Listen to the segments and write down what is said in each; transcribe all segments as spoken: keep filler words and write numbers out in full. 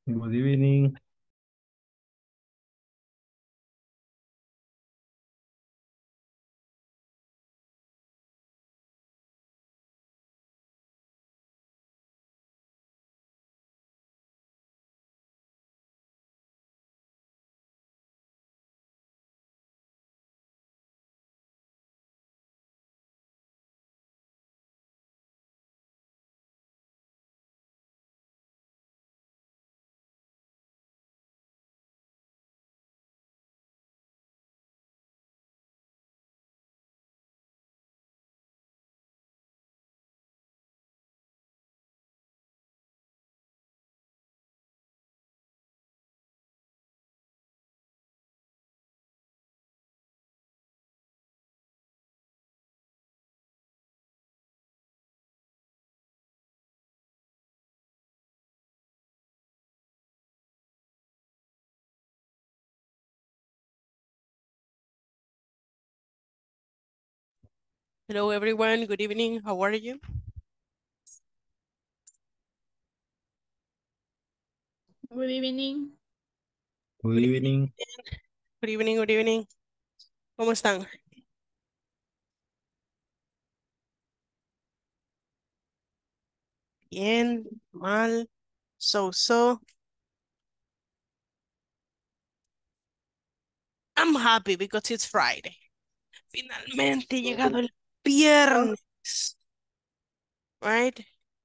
Good evening. Hello everyone, good evening, how are you? Good evening. Good Good evening. good evening, good evening. ¿Cómo están? Bien, mal, so so. I'm happy because it's Friday. Finalmente ha llegado el viernes, right?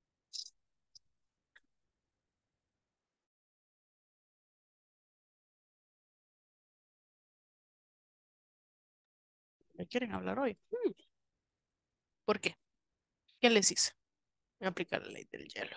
¿Me quieren hablar hoy? Hmm, ¿Por qué? ¿Qué les hice? Voy a aplicar la ley del hielo.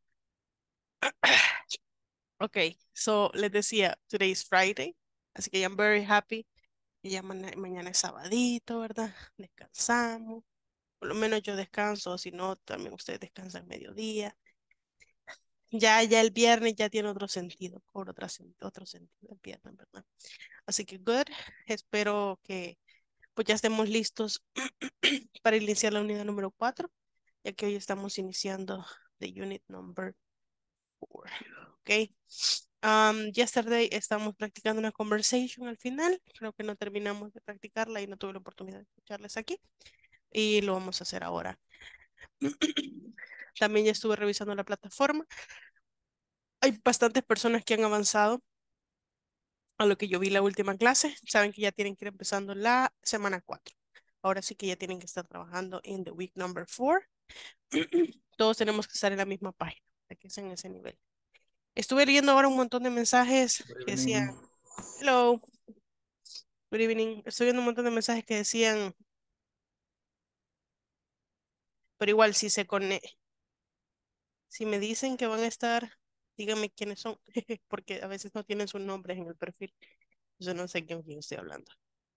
Ok, so les decía, today is Friday, así que I'm very happy. Y ya mana- mañana es sabadito, ¿verdad? Descansamos. Por lo menos yo descanso, si no, también ustedes descansan mediodía. Ya, ya el viernes ya tiene otro sentido, por otra, sen- otro sentido el viernes, ¿verdad? Así que good, espero que pues ya estemos listos para iniciar la unidad número cuatro, ya que hoy estamos iniciando the unit number four, ¿ok? Um, yesterday estamos practicando una conversation al final, creo que no terminamos de practicarla y no tuve la oportunidad de escucarles aquí, y lo vamos a hacer ahora. También ya estuve revisando la plataforma. Hay bastantes personas que han avanzado a lo que yo vi la última clase. Saben que ya tienen que ir empezando la semana cuatro. Ahora sí que ya tienen que estar trabajando en the week number four. Todos tenemos que estar en la misma página, para que estén en ese nivel. Estuve leyendo ahora un montón de mensajes Good que decían, evening. hello, good evening. Estoy viendo un montón de mensajes que decían, pero igual si se cone si me dicen que van a estar, díganme quiénes son, porque a veces no tienen sus nombres en el perfil. Yo no sé con quién estoy hablando.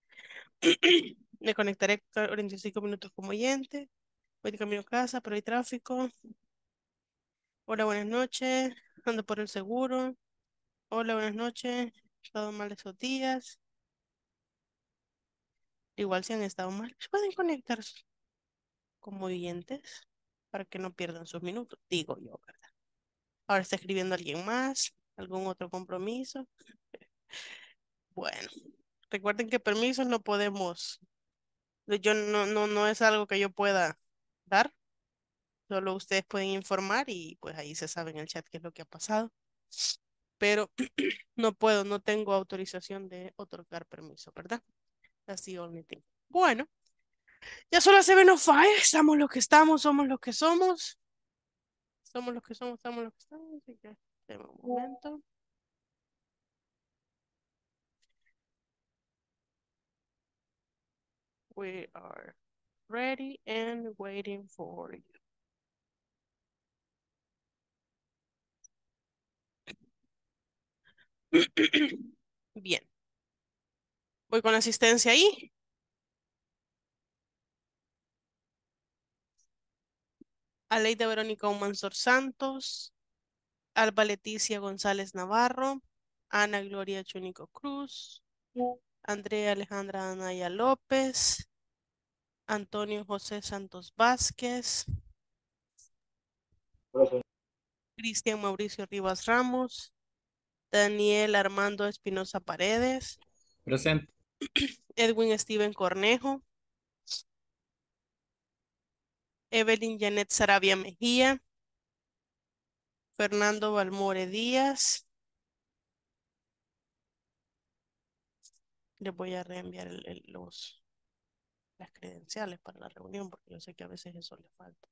Me conectaré cuarenta y cinco minutos como oyente. Voy de camino a casa, pero hay tráfico. Hola, buenas noches. Ando por el seguro. Hola, buenas noches. He estado mal esos días. Igual si han estado mal, pues pueden conectarse como oyentes para que no pierdan sus minutos, digo yo, ¿verdad? Ahora está escribiendo alguien más, algún otro compromiso. Bueno, recuerden que permisos no podemos, yo no, no, no es algo que yo pueda dar, solo ustedes pueden informar y pues ahí se sabe en el chat qué es lo que ha pasado. Pero no puedo, no tengo autorización de otorgar permiso, ¿verdad? Así only thing. Bueno, ya son las siete o cinco, estamos lo que estamos, somos lo que somos, somos los que somos, estamos lo que estamos, así que deme un momento. We are ready and waiting for you. Bien, voy con la asistencia ahí. Aleida Verónica Humansor Santos, Alba Leticia González Navarro, Ana Gloria Chunico Cruz, Andrea Alejandra Anaya López, Antonio José Santos Vázquez, Cristian Mauricio Rivas Ramos, Daniel Armando Espinosa Paredes. Presente. Edwin Steven Cornejo. Evelyn Janet Sarabia Mejía. Fernando Balmore Díaz. Les voy a reenviar el- el- los, las credenciales para la reunión porque yo sé que a veces eso les falta.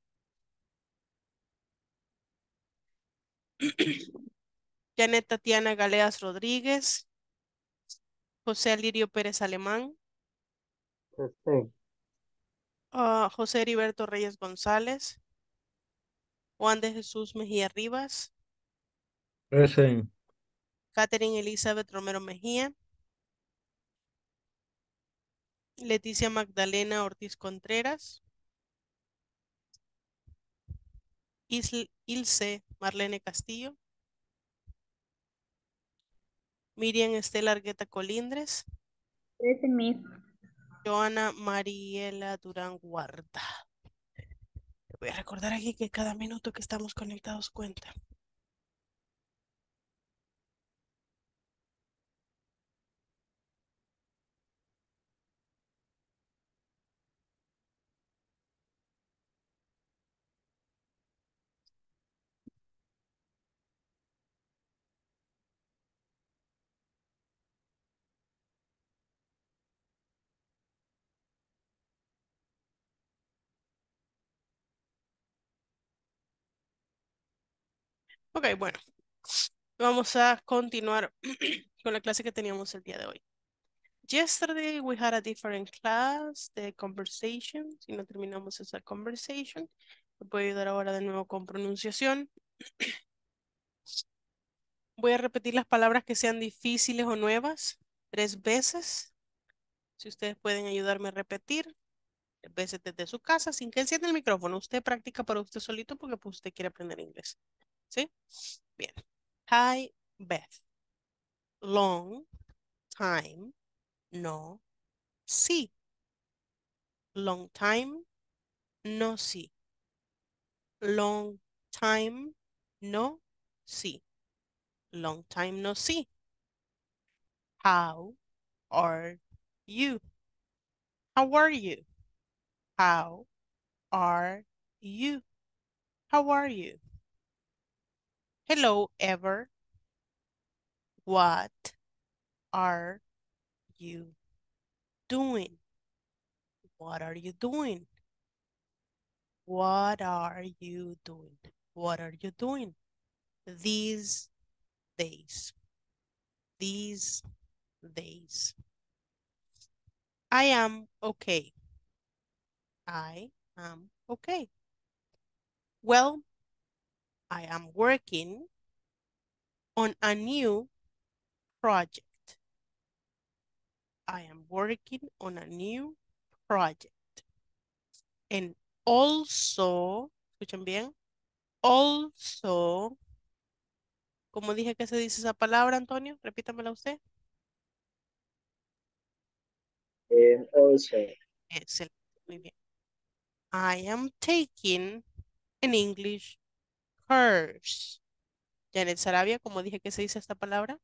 Janet Tatiana Galeas Rodríguez. José Alirio Pérez Alemán. Presente. ah, José Heriberto Reyes González. Juan de Jesús Mejía Rivas. Presente. Catherine Elizabeth Romero Mejía. Leticia Magdalena Ortiz Contreras. Isl- Ilse Marlene Castillo. Miriam Estela Argueta Colindres. Present, Miss. Joana Mariela Durán Guarda. Le voy a recordar aquí que cada minuto que estamos conectados cuenta. Ok, bueno. Vamos a continuar con la clase que teníamos el día de hoy. Yesterday we had a different class, the conversation. Si no terminamos esa conversation, me puede ayudar ahora de nuevo con pronunciación. Voy a repetir las palabras que sean difíciles o nuevas tres veces. Si ustedes pueden ayudarme a repetir, tres veces desde su casa, sin que encienda el micrófono. Usted practica para usted solito porque pues, usted quiere aprender inglés. ¿Sí? Bien. Hi, Beth. Long time no see. Long time no see. Long time no see. Long time no see. How are you? How are you? How are you? How are you? Hello, Ever. What are you doing? What are you doing? What are you doing? What are you doing? These days. These days. I am okay. I am okay. Well, I am working on a new project. I am working on a new project. And also, escuchen bien, also, ¿cómo dije que se dice esa palabra, Antonio? Repítamela usted. And also. Excelente, muy bien. I am taking an English course. Janet Sarabia, ¿cómo dije que se dice esta palabra?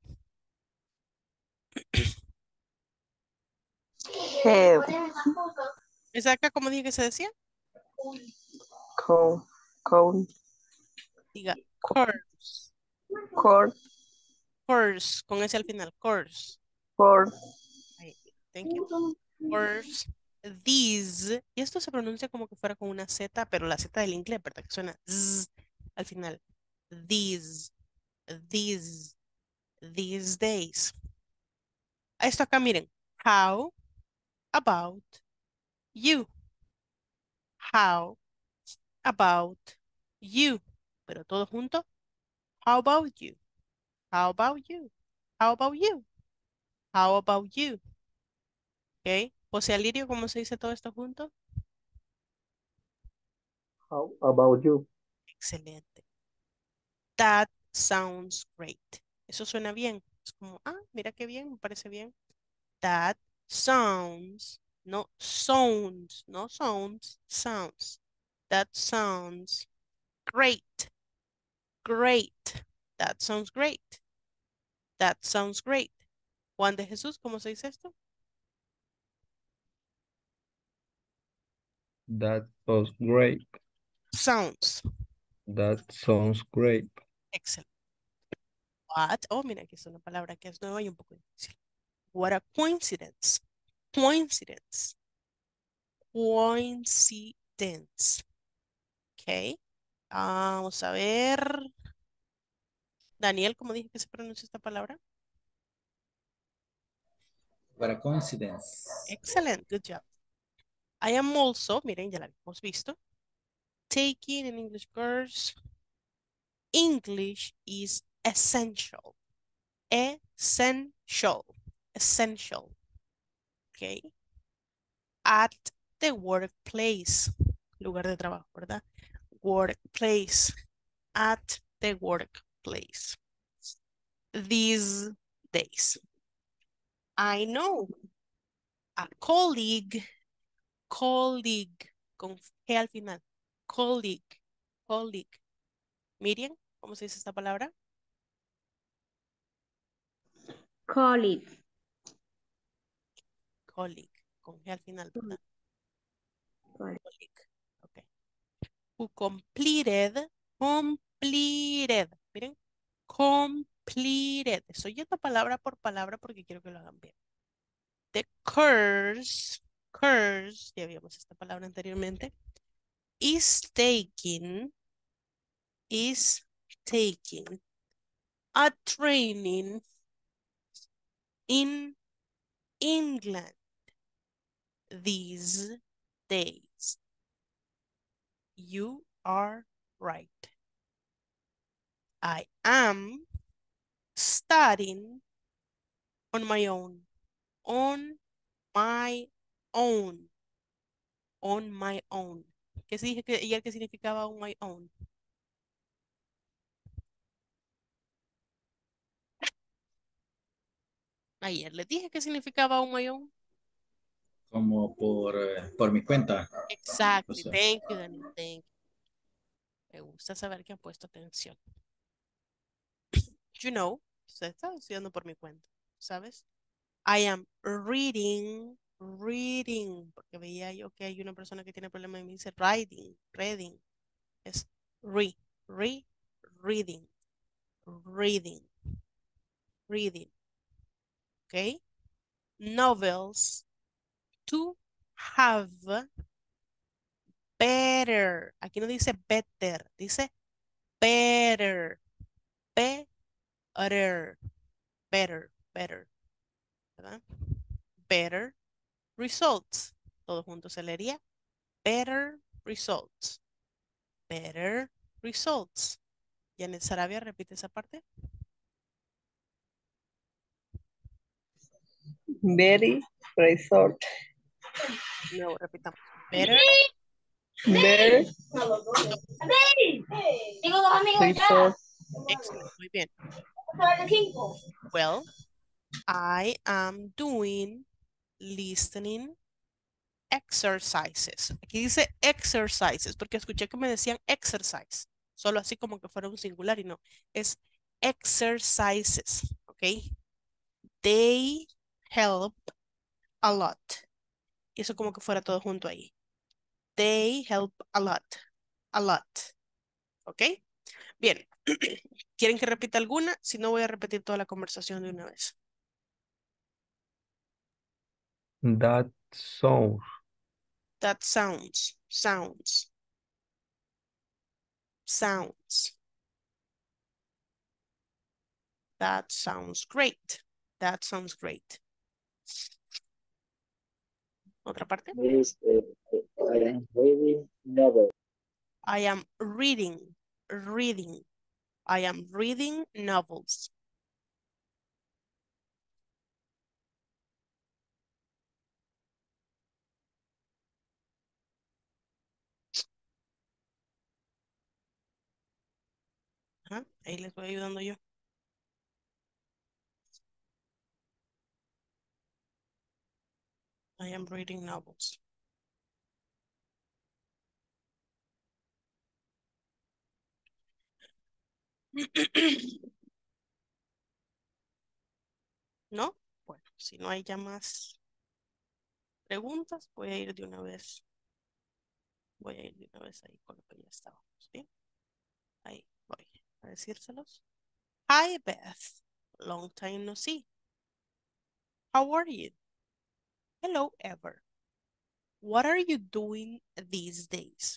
Have, ¿Es acá cómo dije que se decía? con, con, Diga, course. court, Course, con ese al final, course. court, Ahí, thank you. Course. These, y esto se pronuncia como que fuera con una Z, pero la Z del inglés, ¿verdad? Que suena z al final. These, these, these days. Esto acá, miren. How about you? How about you? Pero todo junto. How about you? How about you? How about you? How about you? ¿Ok? José Alirio, ¿cómo se dice todo esto junto? How about you? Excelente. That sounds great. Eso suena bien. Es como, ah, mira qué bien, me parece bien. That sounds, no sounds, no sounds, sounds. That sounds great. Great. That sounds great. That sounds great. Juan de Jesús, ¿cómo se dice esto? That sounds great. Sounds. That sounds great. Excellent. What? Oh, mira, aquí es una palabra que es nueva y un poco difícil. What a coincidence. Coincidence. Coincidence. Ok. Vamos a ver. Daniel, ¿cómo dije que se pronuncia esta palabra? What a coincidence. Excellent. Good job. I am also, miren, ya la hemos visto, taking an English course. English is essential. Essential. Essential. Okay. At the workplace. Lugar de trabajo, ¿verdad? Workplace. At the workplace. These days. I know. A colleague. Colleague. Con G al final. Colleague. Colleague. Miriam, ¿cómo se dice esta palabra? Colleague. Colleague. Con G al final, ¿verdad? Colleague. Colleague. Ok. Who completed. Completed. Miren. Completed. Estoy yendo palabra por palabra porque quiero que lo hagan bien. The course. Course. Ya habíamos esta palabra anteriormente. Is taking. Is taking. A training. In England. These days. You are right. I am studying on my own. On my own. On my own. ¿Qué se dije que ayer que significaba on my own? Ayer les dije que significaba on my own. Como por, eh, por mi cuenta. O Exactly. sea, Thank you, Daniel. Thank you. Me gusta saber que han puesto atención. You know, usted está estudiando por mi cuenta, ¿sabes? I am reading, reading, porque veía yo que hay una persona que tiene problemas y me dice writing, reading. Es re, re, reading, reading, reading. ¿Ok? Novels, to have better. Aquí no dice better, dice better, better, better, better, ¿verdad? Better results. Todo junto se leería better results. Better results. Janet Sarabia, repite esa parte. Very resort. No, repitamos. Better Very resort. Excellent. Muy bien. Well, I am doing listening exercises. Aquí dice exercises porque escuché que me decían exercise. Solo así como que fuera un singular y no. Es exercises. ¿Ok? They help a lot. Y eso como que fuera todo junto ahí. They help a lot. A lot. ¿Ok? Bien. ¿Quieren que repita alguna? Si no, voy a repetir toda la conversación de una vez. That sounds. That sounds. Sounds. Sounds. That sounds great. That sounds great. Otra parte. Is, uh, I am reading novel. I am reading. Reading. I am reading novels. Ajá, ahí les voy ayudando yo. I am reading novels. ¿No? Bueno, si no hay ya más preguntas, voy a ir de una vez. Voy a ir de una vez ahí con lo que ya estábamos, ¿sí? Ahí voy a decírselos. Hi, Beth. Long time no see. How are you? Hello, Ever. What are you doing these days?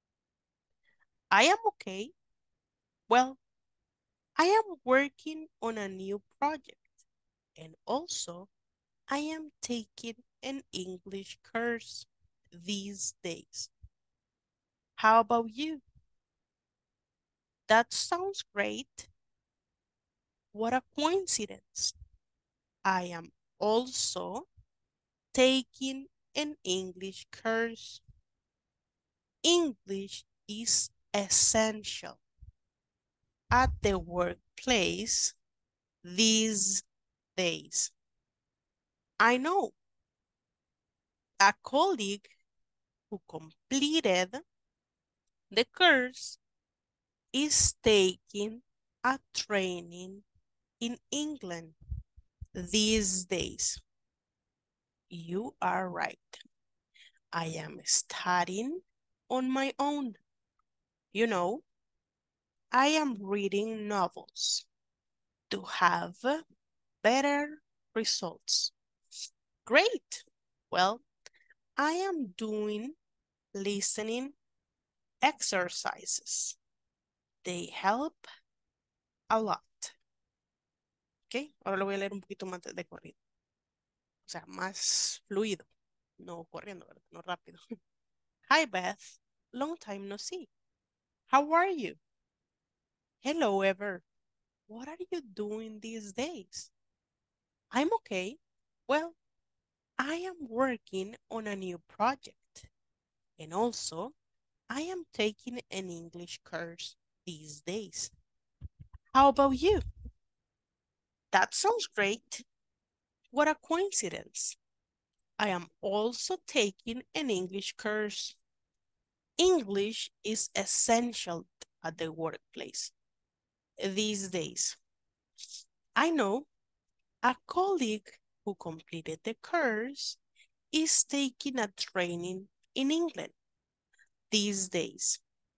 I am okay. Well, I am working on a new project. And also, I am taking an English course these days. How about you? That sounds great. What a coincidence. I am also taking an English course. English is essential at the workplace these days. I know a colleague who completed the course is taking a training in England these days. You are right. I am studying on my own. You know, I am reading novels to have better results. Great. Well, I am doing listening exercises. They help a lot. Ok, ahora lo voy a leer un poquito más de corrido. O sea, más fluido. No corriendo, ¿verdad? No rápido. Hi, Beth. Long time no see. How are you? Hello, Ever. What are you doing these days? I'm okay. Well, I am working on a new project. And also, I am taking an English course these days. How about you? That sounds great. What a coincidence. I am also taking an English course. English is essential at the workplace these days. I know a colleague who completed the course is taking a training in England these days.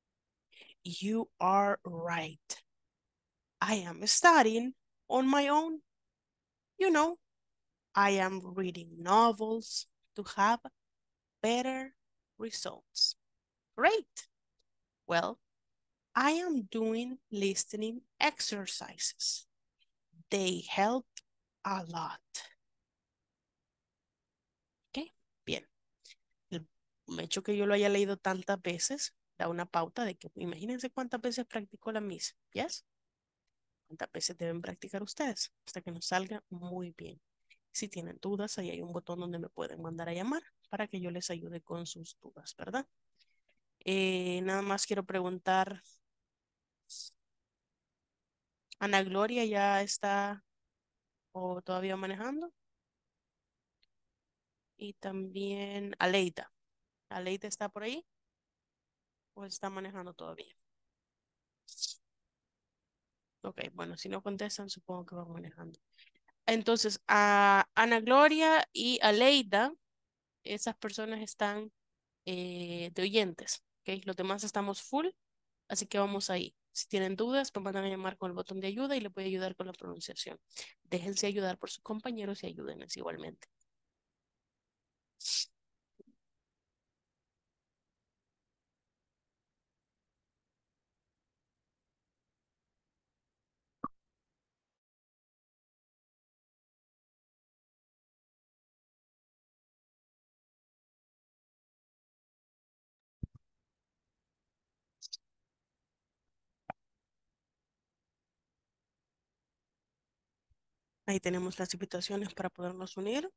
You are right. I am studying on my own. You know, I am reading novels to have better results. Great. Well, I am doing listening exercises. They help a lot. ¿Ok? Bien. El hecho que yo lo haya leído tantas veces da una pauta de que imagínense cuántas veces practicó la Miss. ¿Yes? ¿Cuántas veces deben practicar ustedes? Hasta que nos salga muy bien. Si tienen dudas, ahí hay un botón donde me pueden mandar a llamar para que yo les ayude con sus dudas, ¿verdad? Eh, nada más quiero preguntar, ¿Ana Gloria ya está o todavía manejando? Y también Aleida. ¿Aleida está por ahí o está manejando todavía? Ok, bueno, si no contestan, supongo que van manejando. Entonces, a Ana Gloria y Aleida, esas personas están eh, de oyentes, ¿ok? Los demás estamos full, así que vamos ahí. Si tienen dudas, me mandan a llamar con el botón de ayuda y les voy a ayudar con la pronunciación. Déjense ayudar por sus compañeros y ayúdenles igualmente. Ahí tenemos las invitaciones para podernos unir.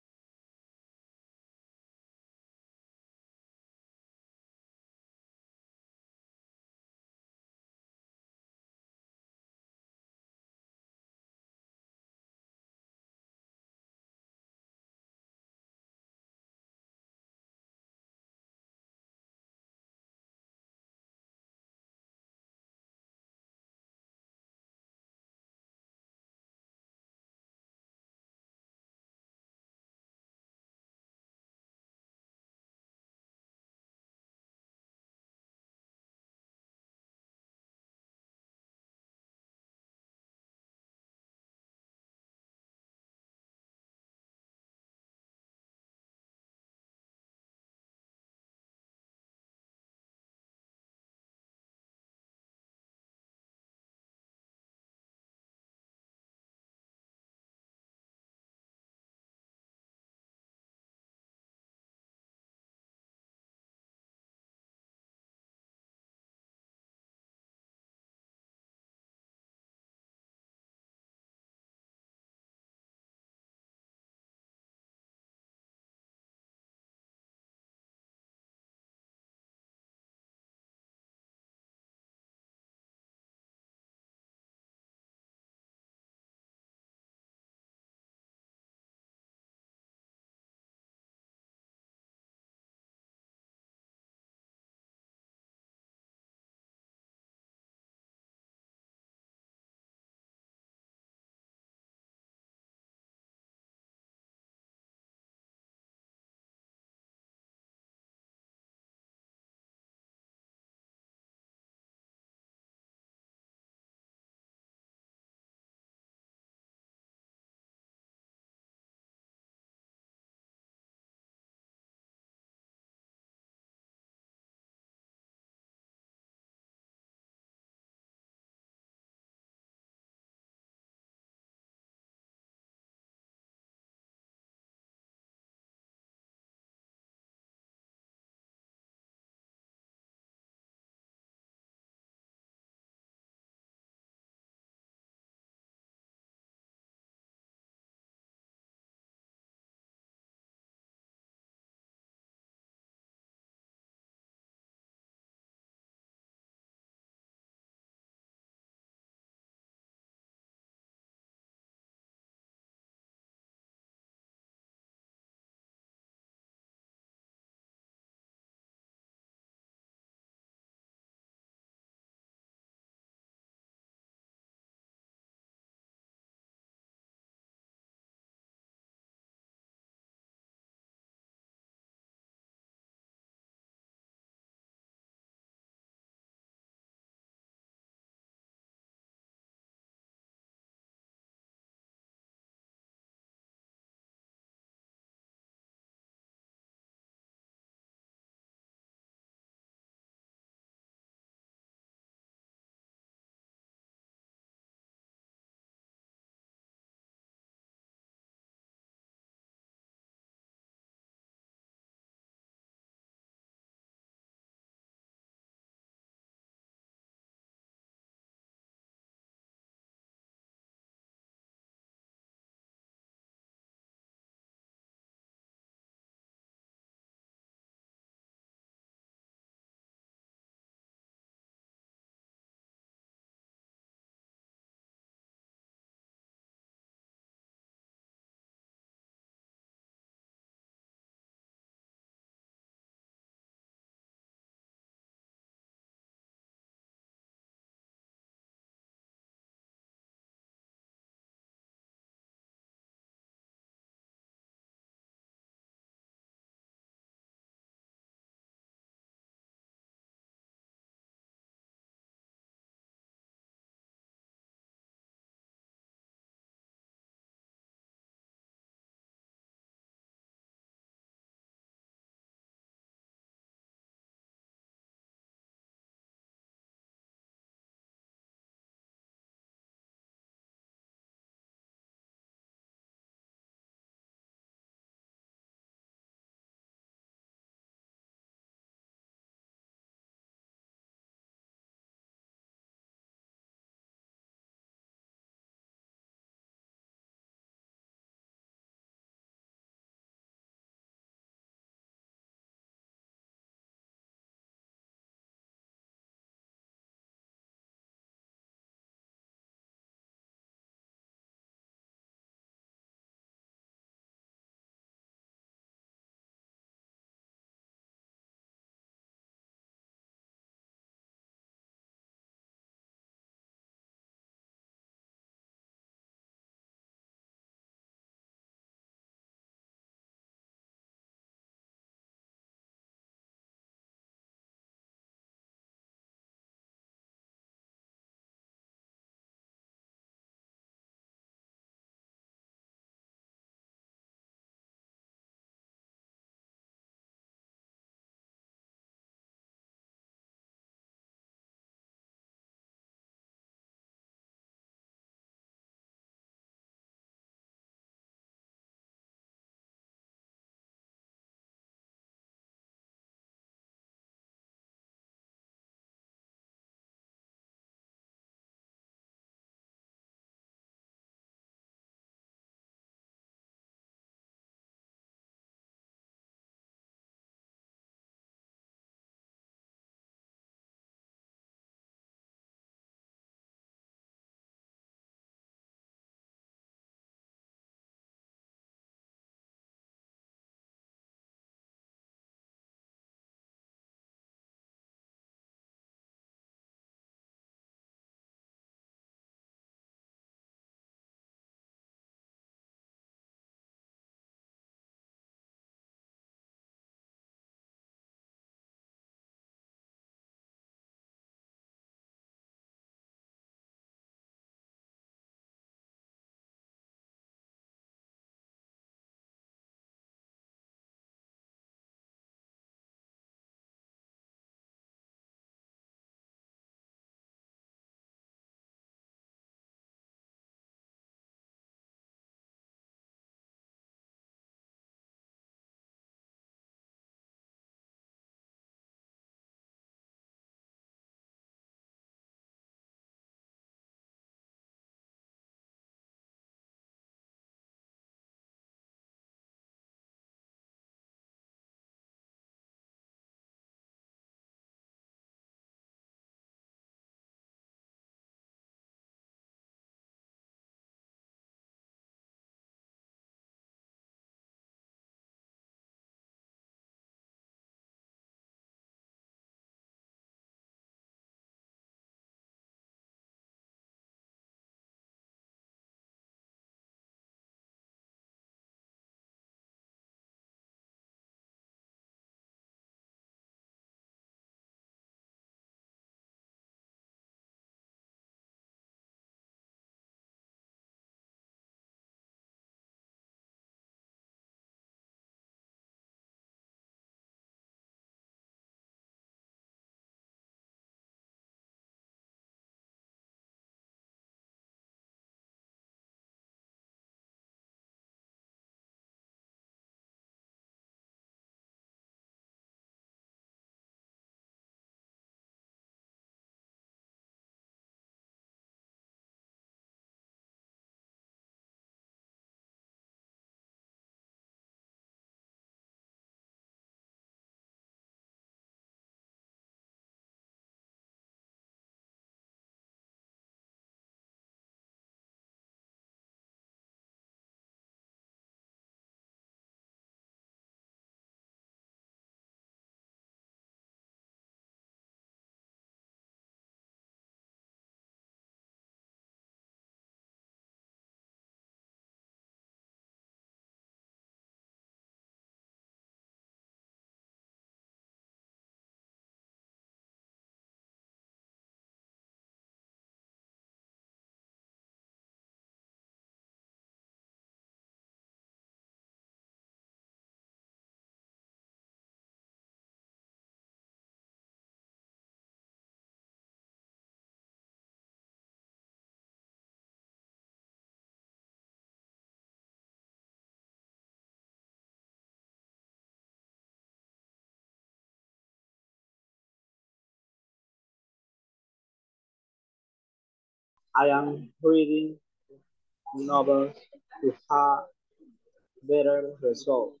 I am reading novels to have better results.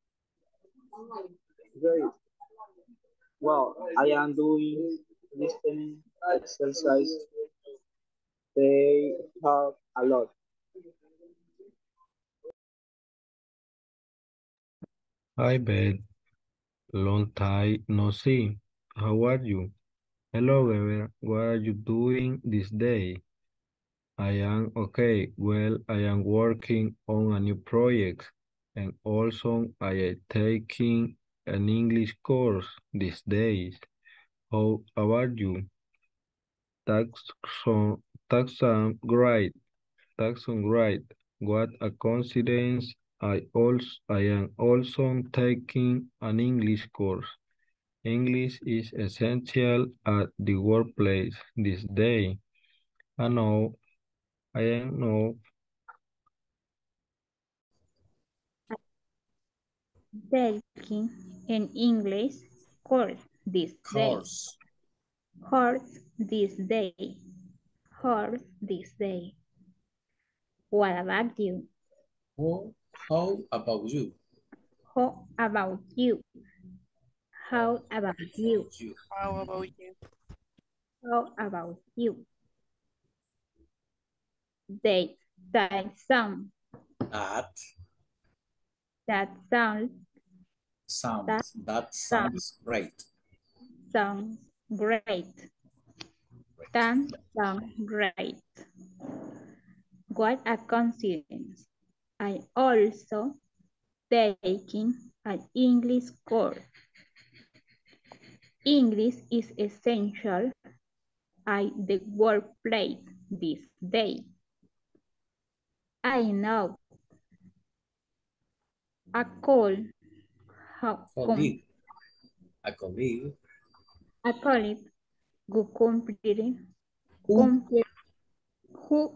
Great. Well, I am doing listening exercise. They help a lot. Hi, Beth. Long time no see. How are you? Hello, Weber. What are you doing this day? I am okay. Well, I am working on a new project and also I am taking an English course these days. How about you? That's so, that's um, great. That's um, great. What a coincidence. I also I am also taking an English course. English is essential at the workplace this day. I know, I know, Taking an English course this day. Course. Course this day. Course this day. What about you? Oh, how about you? How about you? How about you? About you. How about you? How about you? They say some That that sound that sounds, that sound sounds great. sounds great. Great. That sounds great. What a coincidence. I also taking an English course. English is essential at the workplace this day. I know a call how com, Colleague. A colleague a colleague who completed who complete who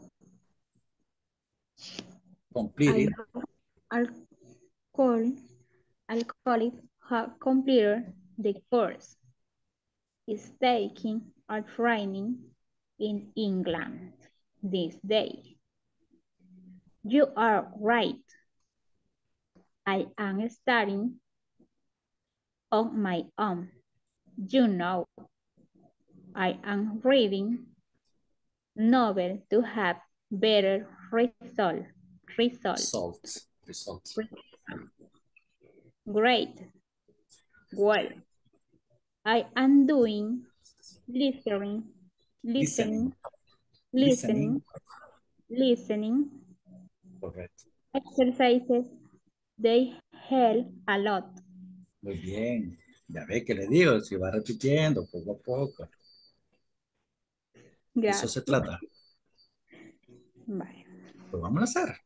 I completed know a call a colleague who completed the course is taking a training in England this day. You are right. I am studying on my own. You know, I am reading novel to have better result. Result. results. Results. Great. Well, I am doing listening, listening, Listening. listening, Listening. listening Correcto. exercises. They help a lot. Muy bien. Ya ve que le digo, si va repitiendo poco a poco. De eso se Gracias. trata. Vale. Pues vamos a hacer.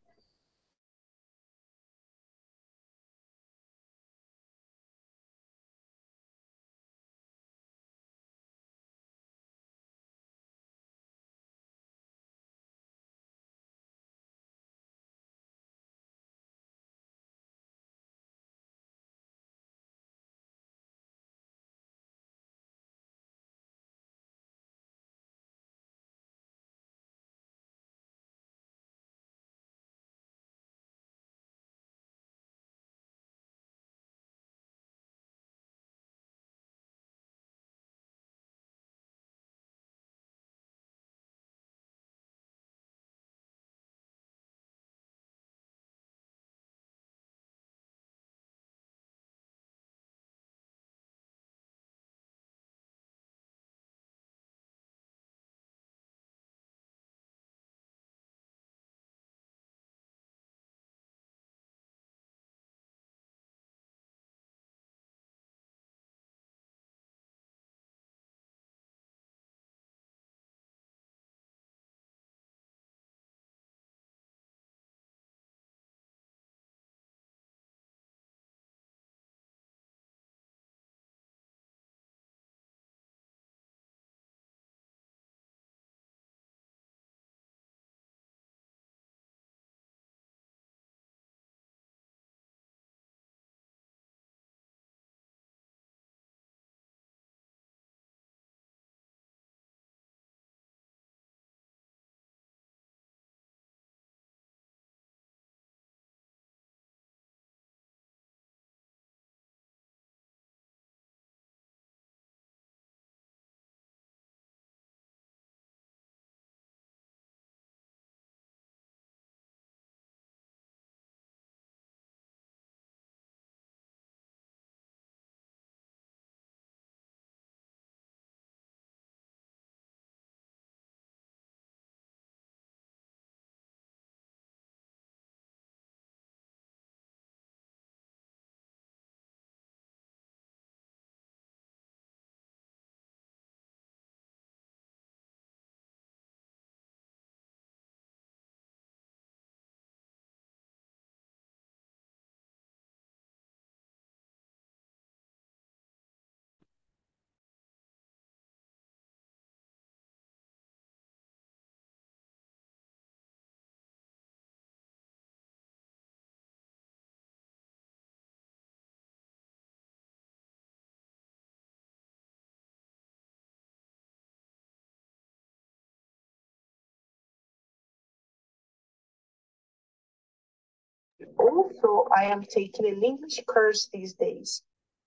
Also, I am taking an English course these days.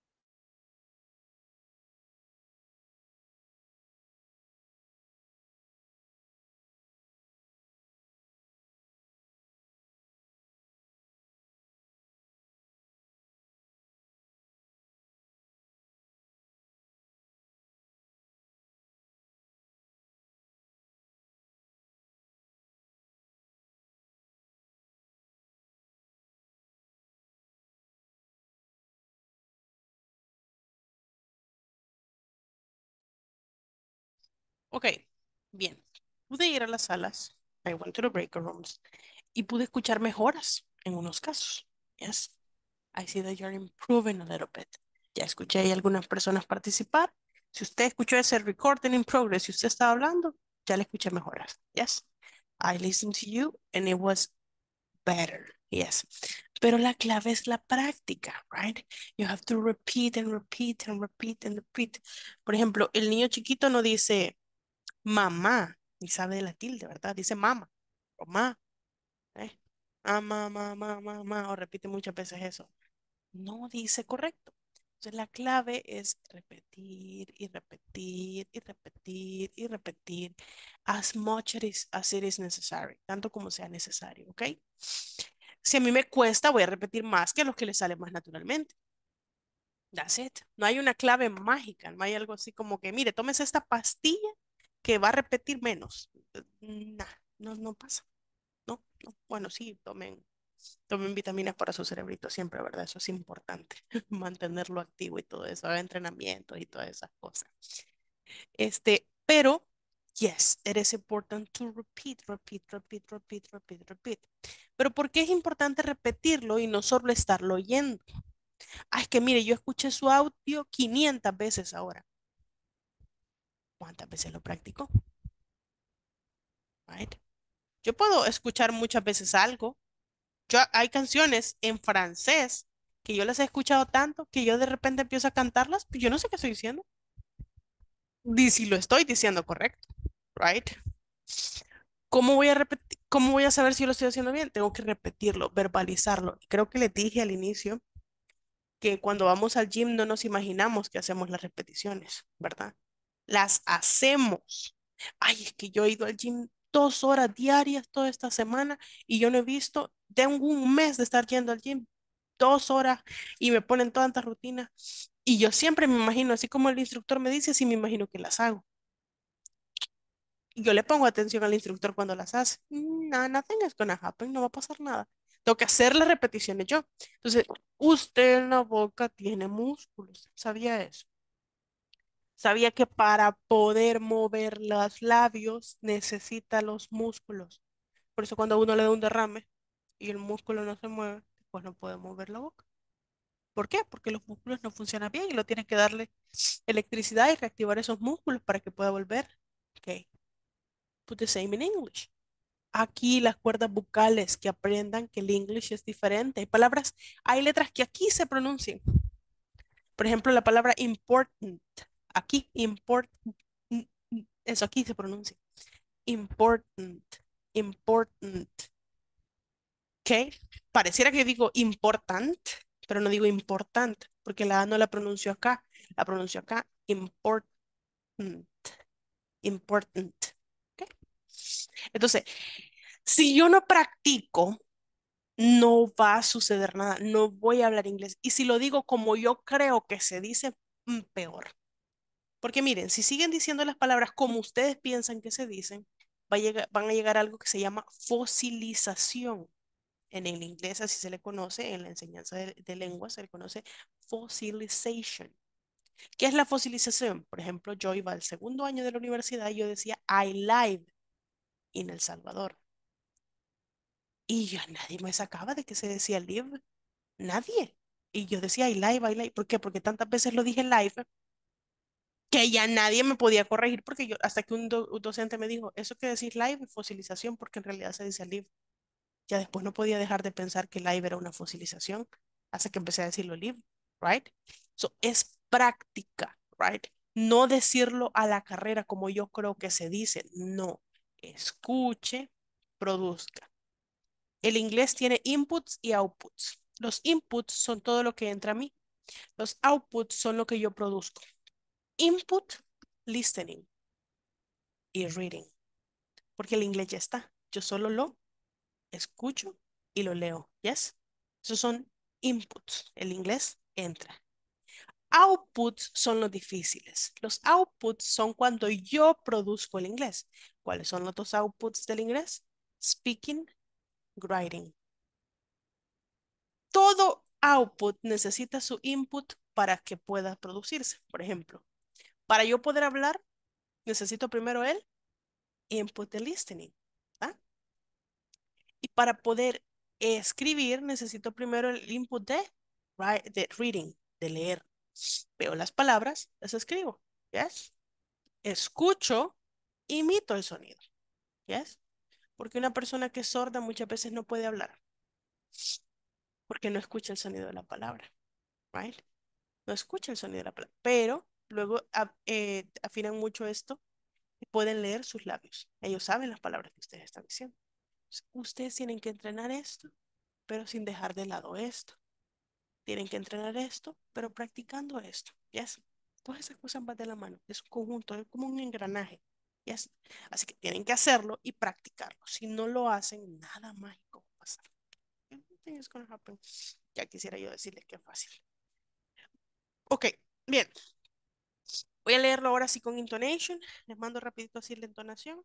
Ok, bien. Pude ir a las salas. I went to the breaker rooms. Y pude escuchar mejoras en unos casos. Yes. I see that you're improving a little bit. Ya escuché ahí algunas personas participar. Si usted escuchó ese recording in progress, si usted estaba hablando, ya le escuché mejoras. Yes. I listened to you and it was better. Yes. Pero la clave es la práctica, right? You have to repeat and repeat and repeat and repeat. Por ejemplo, el niño chiquito no dice mamá, ni sabe de la tilde, ¿verdad? Dice mama o ma, ¿eh? Mamá, mamá, mamá, o repite muchas veces eso. No dice correcto. Entonces la clave es repetir y repetir y repetir y repetir as much as it is, as it is necessary, tanto como sea necesario, ¿ok? Si a mí me cuesta, voy a repetir más que a los que les sale más naturalmente. That's it. No hay una clave mágica, no hay algo así como que, mire, tómese esta pastilla que va a repetir menos. Nah, no, no pasa. No, no. Bueno, sí, tomen, tomen vitaminas para su cerebrito siempre, ¿verdad? Eso es importante. Mantenerlo activo y todo eso, haga entrenamiento y todas esas cosas. Este, pero, yes, it is important to repeat, repeat, repeat, repeat, repeat, repeat. Pero ¿por qué es importante repetirlo y no solo estarlo oyendo? Ah, es que mire, yo escuché su audio quinientas veces ahora. ¿Cuántas veces lo practicó? Right? Yo puedo escuchar muchas veces algo. Yo, hay canciones en francés que yo las he escuchado tanto que yo de repente empiezo a cantarlas, pero yo no sé qué estoy diciendo. Ni si lo estoy diciendo correcto. Right? ¿Cómo voy a repetir? ¿Cómo voy a saber si lo estoy haciendo bien? Tengo que repetirlo, verbalizarlo. Creo que les dije al inicio que cuando vamos al gym no nos imaginamos que hacemos las repeticiones, ¿verdad? Las hacemos. Ay, es que yo he ido al gym dos horas diarias toda esta semana y yo no he visto, tengo un mes de estar yendo al gym, dos horas y me ponen tantas rutinas. Y yo siempre me imagino, así como el instructor me dice, así me imagino que las hago. Y yo le pongo atención al instructor cuando las hace. No, nothing is gonna happen, no va a pasar nada. Tengo que hacer las repeticiones yo. Entonces, usted en la boca tiene músculos. ¿Sabía eso? Sabía que para poder mover los labios necesita los músculos. Por eso cuando a uno le da un derrame y el músculo no se mueve, pues no puede mover la boca. ¿Por qué? Porque los músculos no funcionan bien y lo tiene que darle electricidad y reactivar esos músculos para que pueda volver. Ok. Put the same in English. Aquí las cuerdas vocales, que aprendan que el English es diferente. Hay palabras, hay letras que aquí se pronuncian. Por ejemplo, la palabra important. Aquí, important. Eso aquí se pronuncia. Important. Important. ¿Ok? Pareciera que digo important, pero no digo important, porque la A no la pronuncio acá. La pronuncio acá. Important. Important. ¿Ok? Entonces, si yo no practico, no va a suceder nada, no voy a hablar inglés. Y si lo digo como yo creo que se dice, mm, peor. Porque miren, si siguen diciendo las palabras como ustedes piensan que se dicen, va a llegar, van a llegar a algo que se llama fosilización. En el inglés así se le conoce, en la enseñanza de, de lengua se le conoce fossilization. ¿Qué es la fosilización? Por ejemplo, yo iba al segundo año de la universidad y yo decía I live en El Salvador. Y ya nadie me sacaba de que se decía live. Nadie. Y yo decía, I live, I live. ¿Por qué? Porque tantas veces lo dije live que ya nadie me podía corregir porque yo, hasta que un, do- un docente me dijo, eso que decís live es fosilización porque en realidad se dice live. Ya después no podía dejar de pensar que live era una fosilización hasta que empecé a decirlo live, right? So, es práctica, right? No decirlo a la carrera como yo creo que se dice, no. Escuche, produzca. El inglés tiene inputs y outputs. Los inputs son todo lo que entra a mí. Los outputs son lo que yo produzco. Input, listening y reading. Porque el inglés ya está. Yo solo lo escucho y lo leo. ¿Yes? Esos son inputs. El inglés entra. Outputs son los difíciles. Los outputs son cuando yo produzco el inglés. ¿Cuáles son los dos outputs del inglés? Speaking, writing. Todo output necesita su input para que pueda producirse. Por ejemplo, para yo poder hablar, necesito primero el input de listening. ¿Ah? Y para poder escribir, necesito primero el input de, de reading, de leer. Veo las palabras, las escribo. ¿Yes? Escucho, imito el sonido. ¿Yes? Porque una persona que es sorda muchas veces no puede hablar. Porque no escucha el sonido de la palabra. Right? No escucha el sonido de la palabra. Pero luego a- eh, afinan mucho esto y pueden leer sus labios. Ellos saben las palabras que ustedes están diciendo. Entonces, ustedes tienen que entrenar esto, pero sin dejar de lado esto. Tienen que entrenar esto, pero practicando esto. ¿Yes? Todas esas cosas van de la mano. Es un conjunto, es como un engranaje. ¿Yes? Así que tienen que hacerlo y practicarlo. Si no lo hacen, nada mágico va a pasar. Everything is gonna happen. Ya quisiera yo decirles que es fácil. Ok, bien. Voy a leerlo ahora sí con intonation. Les mando rapidito así la entonación.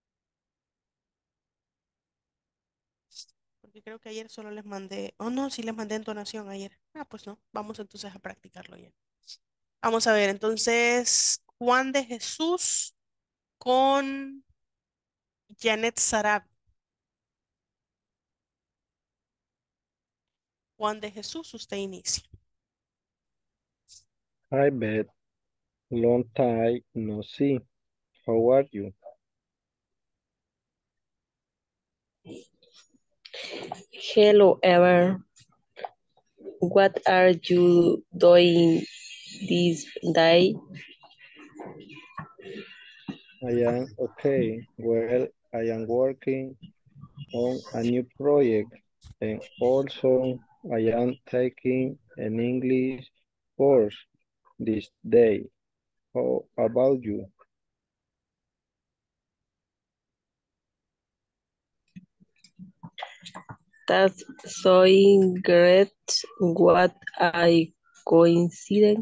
Porque creo que ayer solo les mandé. Oh, no, sí les mandé entonación ayer. Ah, pues no. Vamos entonces a practicarlo ya. Vamos a ver, entonces, Juan de Jesús con Janet Sarab. Juan de Jesús, usted inicia. Hi, Beth. Long time no see. How are you? Hello, Ever. What are you doing this day? I am okay. Well, I am working on a new project and also I am taking an English course this day. How about you? That's so great. What a coincidence.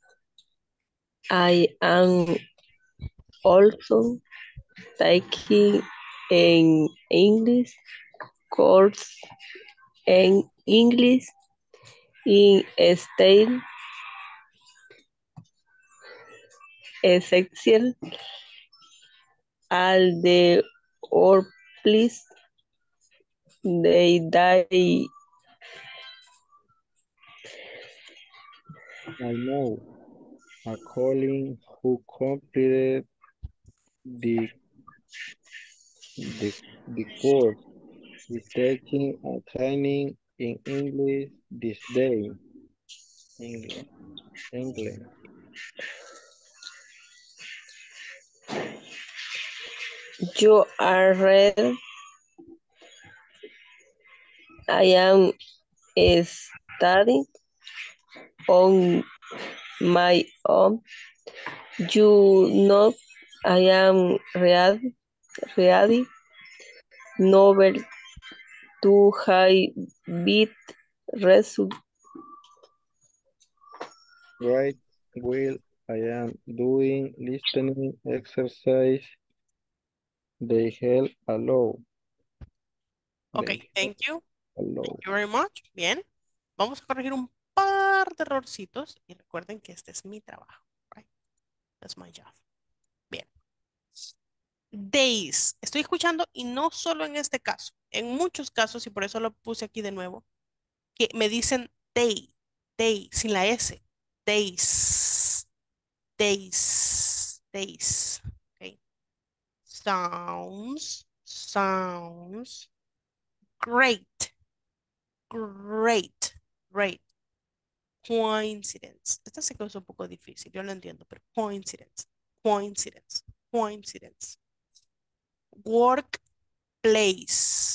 I am also taking an English course in English in state essential all the workplace they die. I know a colleague who completed the, the, the course is taking a training in English this day. England. England. You are right. I am studying on my own. You know, I am ready, ready novel to high beat result. Right, Will, I am doing listening exercise. They help a lot. Ok, They help thank you. a lot. Thank you very much. Bien. Vamos a corregir un par de errorcitos y recuerden que este es mi trabajo. Right? That's my job. Bien. Days. Estoy escuchando y no solo en este caso, en muchos casos, y por eso lo puse aquí de nuevo, que me dicen day, day, sin la S. Days, days, days. Okay. Sounds, sounds great, great, great. Coincidence. Esta se quedó un poco difícil, yo lo entiendo, pero coincidence, coincidence, coincidence. Workplace.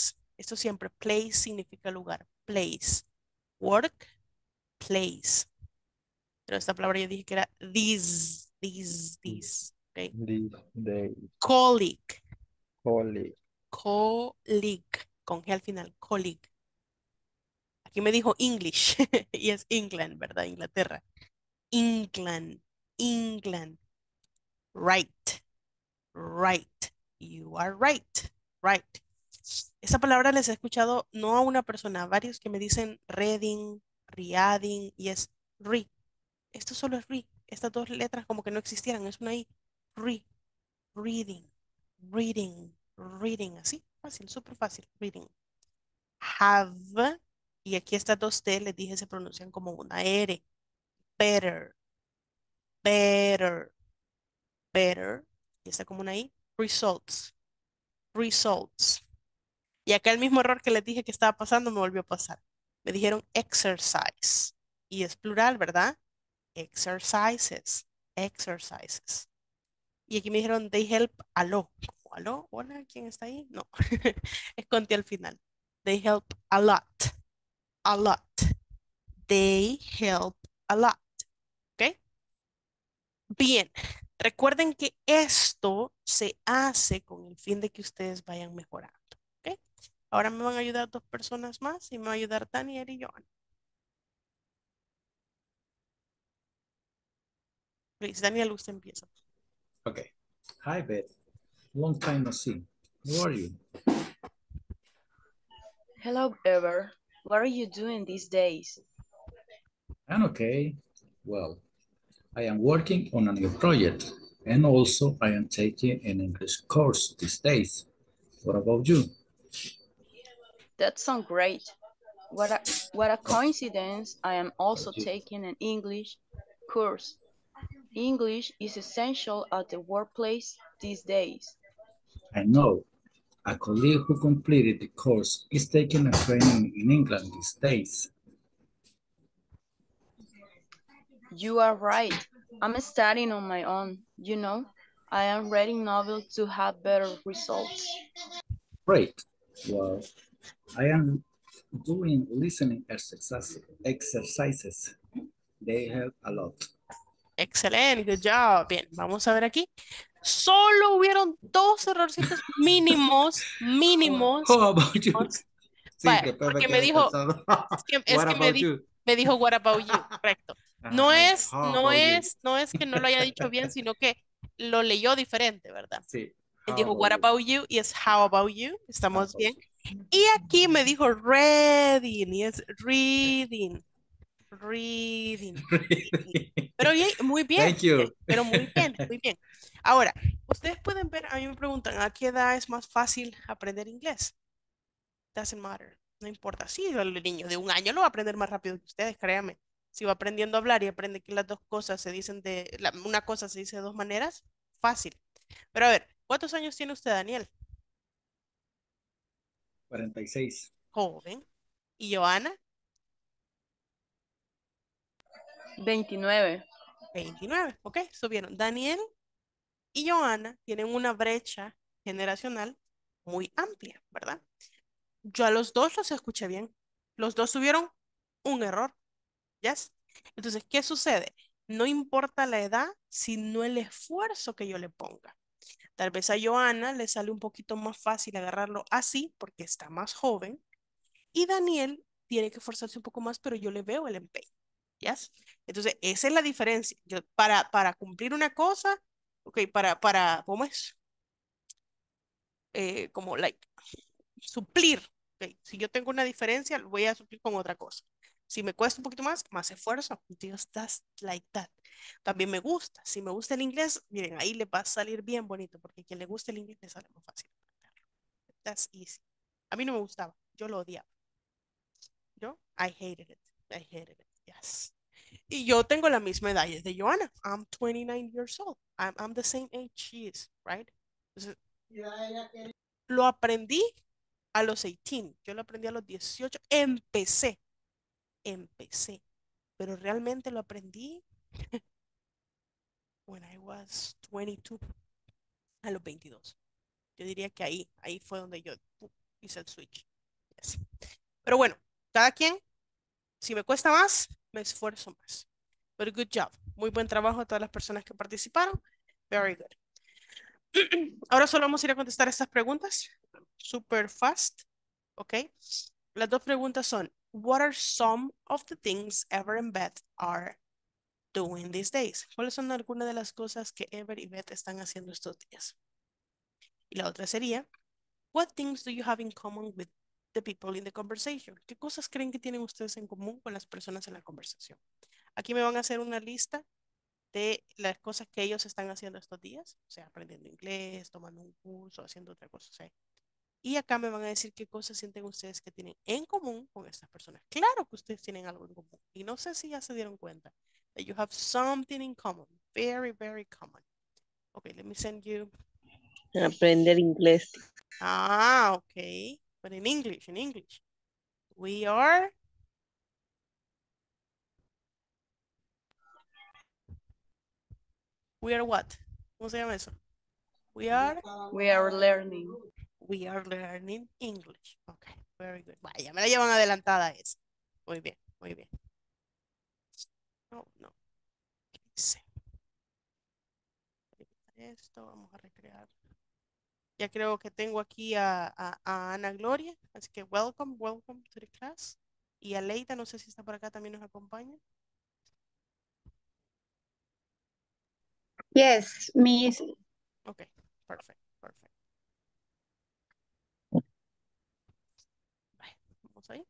Esto siempre, place significa lugar. Place. Work, place. Pero esta palabra yo dije que era these, these, these. Okay. This day. Colleague. Colleague. Colleague. Con G al final. Colleague. Aquí me dijo English. Y es England, ¿verdad? Inglaterra. England. England. Right. Right. You are right. Right. Esa palabra les he escuchado no a una persona, a varios que me dicen reading, reading y es re. Esto solo es re. Estas dos letras como que no existieran, es una I. Re. Reading. Reading. Reading. Así. Fácil, súper fácil. Reading. Have. Y aquí estas dos T les dije se pronuncian como una R. Better. Better. Better. Y está como una I. Results. Results. Y acá el mismo error que les dije que estaba pasando me volvió a pasar. Me dijeron exercise. Y es plural, ¿verdad? Exercises. Exercises. Y aquí me dijeron they help a lot. ¿Aló? Hola, ¿quién está ahí? No. Es con T al final. They help a lot. A lot. They help a lot. ¿Ok? Bien. Recuerden que esto se hace con el fin de que ustedes vayan mejorando. ¿Ok? Ahora me van a ayudar dos personas más y me va a ayudar Daniel y Joan. Please, Daniel, usted empieza. Okay. Hi, Beth. Long time no see. How are you? Hello, Ever. What are you doing these days? I'm okay. Well, I am working on a new project, and also I am taking an English course these days. What about you? That sounds great. What a, what a coincidence. I am also About you? taking an English course. English is essential at the workplace these days. I know. A colleague who completed the course is taking a training in England these days. You are right. I'm studying on my own. You know, I am reading novels to have better results. Great. Well, I am doing listening exercise- exercises. They help a lot. Excelente, good job. Bien, vamos a ver aquí. Solo hubieron dos errorcitos mínimos, mínimos. How about you? mínimos. Sí, Vaya, después me porque me quedé dijo, pensando. es que, es What que me, about di- you? me dijo what about you, correcto. No Ajá, es, how no about you? es, no es que no lo haya dicho bien, sino que lo leyó diferente, ¿verdad? Sí. Él How dijo about what you? about you y es how about you. How Estamos about bien. you? Y aquí me dijo reading y es reading. Reading. Pero bien, muy bien. Thank you. Pero muy bien, muy bien. Ahora, ustedes pueden ver, a mí me preguntan, ¿a qué edad es más fácil aprender inglés? Doesn't matter. No importa. Sí, el niño de un año lo va a aprender más rápido que ustedes, créanme. Si va aprendiendo a hablar y aprende que las dos cosas se dicen de, la- una cosa se dice de dos maneras, fácil. Pero a ver, ¿cuántos años tiene usted, Daniel? cuarenta y seis. Joven. ¿Y Joana? veintinueve. veintinueve. Ok, subieron. Daniel y Joana tienen una brecha generacional muy amplia, ¿verdad? Yo a los dos los escuché bien. Los dos tuvieron un error. ¿Yes? Entonces, ¿qué sucede? No importa la edad, sino el esfuerzo que yo le ponga. Tal vez a Joana le sale un poquito más fácil agarrarlo así porque está más joven. Y Daniel tiene que esforzarse un poco más, pero yo le veo el empeño. ¿Yes? Entonces, esa es la diferencia. Yo, para, para cumplir una cosa, ok, para, para, ¿cómo es? Eh, como, like, suplir. Ok, si yo tengo una diferencia, lo voy a suplir con otra cosa. Si me cuesta un poquito más, más esfuerzo. Just that's like that. También me gusta. Si me gusta el inglés, miren, ahí le va a salir bien bonito, porque a quien le gusta el inglés le sale más fácil. That's easy. A mí no me gustaba. Yo lo odiaba. Yo, I hated it. I hated it. Yes. Y yo tengo la misma edad de Joanna. I'm twenty-nine years old. I'm, I'm the same age she is, right? Entonces, lo aprendí a los dieciocho. Yo lo aprendí a los dieciocho. Empecé. Empecé. Pero realmente lo aprendí when I was twenty-two. A los veintidós. Yo diría que ahí, ahí fue donde yo uh, hice el switch. Yes. Pero bueno, cada quien, si me cuesta más, me esfuerzo más. But good job. Muy buen trabajo a todas las personas que participaron. Very good. Ahora solo vamos a ir a contestar estas preguntas. Super fast. ¿Ok? Las dos preguntas son, what are some of the things Ever and Beth are doing these days? ¿Cuáles son algunas de las cosas que Ever y Beth están haciendo estos días? Y la otra sería, what things do you have in common with the people in the conversation? ¿Qué cosas creen que tienen ustedes en común con las personas en la conversación? Aquí me van a hacer una lista de las cosas que ellos están haciendo estos días, o sea, aprendiendo inglés, tomando un curso, haciendo otra cosa, o sea. Y acá me van a decir qué cosas sienten ustedes que tienen en común con estas personas. Claro que ustedes tienen algo en común. Y no sé si ya se dieron cuenta. That you have something in common. Very, very common. Okay, let me send you. Aprender inglés. Ah, okay. But in English, in English. We are. We are what? ¿Cómo se llama eso? We are. We are learning. We are learning English. Okay, very good. Vaya, me la llevan adelantada esa. Muy bien, muy bien. No, no. ¿Qué dice? Esto, vamos a recrear. Ya creo que tengo aquí a, a, a Ana Gloria, así que welcome, welcome to the class. Y a Leida, no sé si está por acá, también nos acompaña. Yes, Miss. Ok, perfect, perfect. Vale, vamos ahí.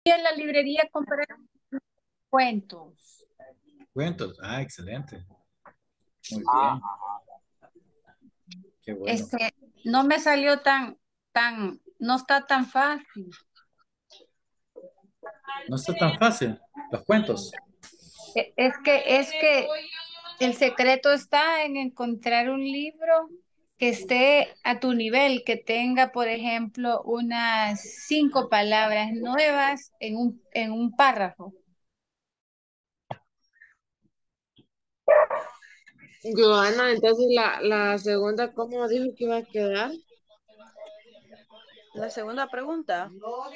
en la librería compré cuentos. Cuentos. Ah, excelente. Muy bien. Qué bueno. Este, no me salió tan, tan, no está tan fácil. No está tan fácil. Los cuentos. E- Es que, es que el secreto está en encontrar un libro que esté a tu nivel, que tenga, por ejemplo, unas cinco palabras nuevas en un, en un párrafo. Joana, entonces la, la segunda, ¿cómo dijo que iba a quedar? La segunda pregunta.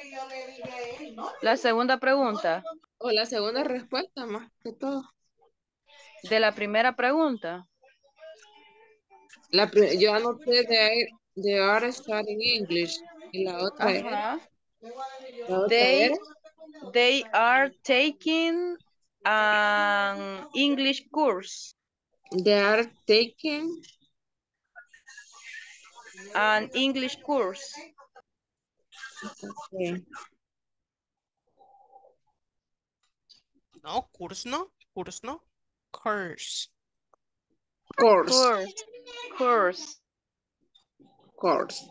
La segunda pregunta. O la segunda respuesta, más que todo. De la primera pregunta. La, pri- yo anoté de, they are studying English. Y la otra era, Ajá. la otra They, era, they are taking an English course. they are taking, An English course. okay, No, course no, course no, course. course, Course. Course. course.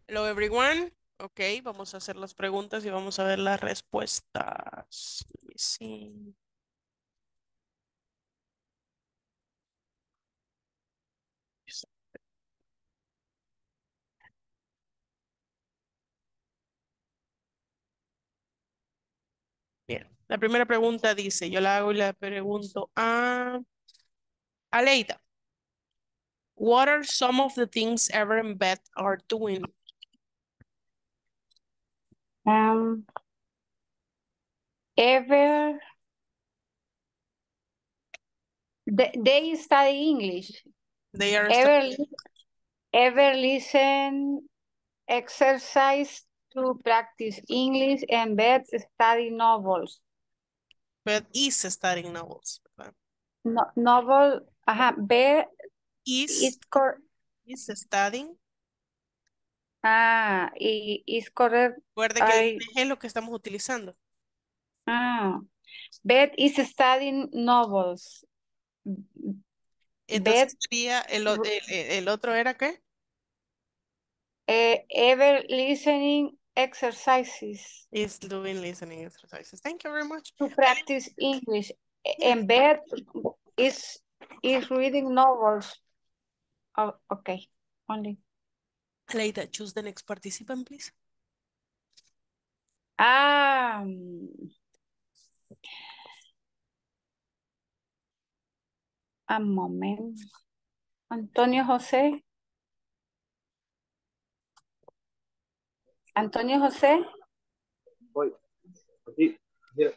Hello everyone. Ok, vamos a hacer las preguntas y vamos a ver las respuestas. Let me see. Bien, la primera pregunta dice, yo la hago y la pregunto a Aleida. What are some of the things Ever and Beth are doing? Um, ever, they, they study English. They are Ever, studying. li- ever listen, exercise to practice English, and Beth study novels. Beth is studying novels. ¿verdad? No, novel, ajá, Beth Is, is, cor is studying. ah, y is correct. Recuerde que el I, I N G es lo que estamos utilizando. ah, Beth is studying novels. Beth, Entonces sería, el, o- el, el- el otro era ¿qué? eh, ever listening exercises Is doing listening exercises. Thank you very much. to practice English. Yeah. And Beth is, is reading novels. Oh, okay, only. Aleida, choose the next participant, please. Ah, mm, a moment. Antonio José. Antonio José. Voy. Aquí. Here.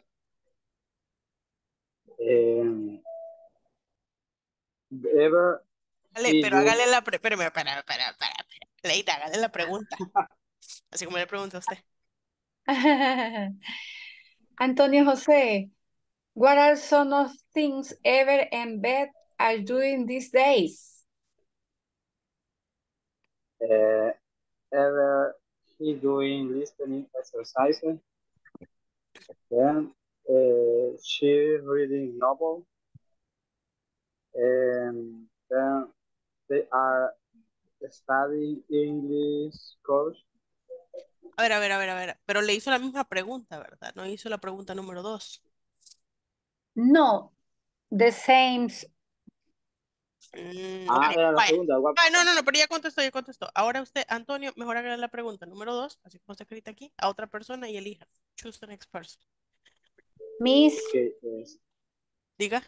Um, ever Dale, see pero you. hágale la, pre espérame, espera, espera, espera, espera. Aleida, hágale la pregunta. Así como le pregunta a usted. Antonio José, what are some of things Ever and Beth are doing these days? Uh, ever he doing listening exercises. Then uh, she reading novel. And then they are studying English course. A ver, a ver, a ver, a ver. Pero le hizo la misma pregunta, ¿verdad? No hizo la pregunta número dos. No, the same. Mm, Ah, ok, era la vaya. segunda. What? Ah, no, no, no, pero ya contestó, ya contestó. Ahora usted, Antonio, mejor hágale la pregunta número dos, así como está escrita aquí, a otra persona y elija. Choose the next person. Miss, Okay, yes. Diga.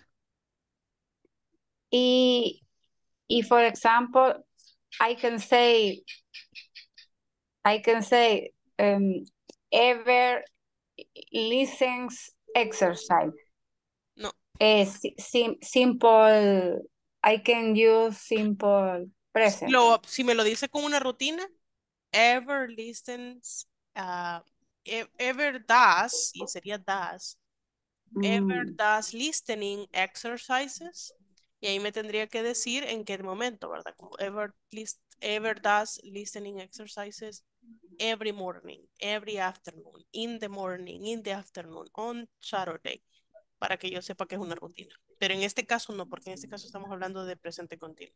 y, y for example, I can say, I can say, um, Ever listens exercise. No. Eh, si- sim- simple, I can use simple present. Lo, si me lo dice con una rutina, ever listens, uh, e- ever does, y sería does, ever Mm, does listening exercises, y ahí me tendría que decir en qué momento, ¿verdad? Como ever, list, ever does listening exercises every morning, every afternoon, in the morning, in the afternoon, on Saturday, para que yo sepa que es una rutina. Pero en este caso no, porque en este caso estamos hablando de presente continuo.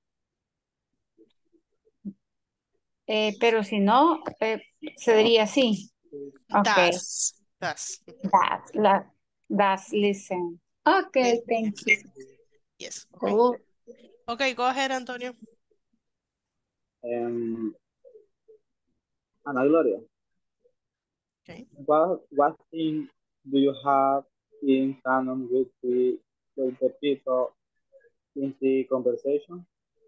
eh, pero si no, eh, se diría así. Okay, Does, does. that's, la, that's listen. Okay, Yes, thank yes, you. yes, okay. Cool. Okay, go ahead, Antonio. Um, Ana Gloria. Okay. What what thing do you have in common with the with the people in the conversation?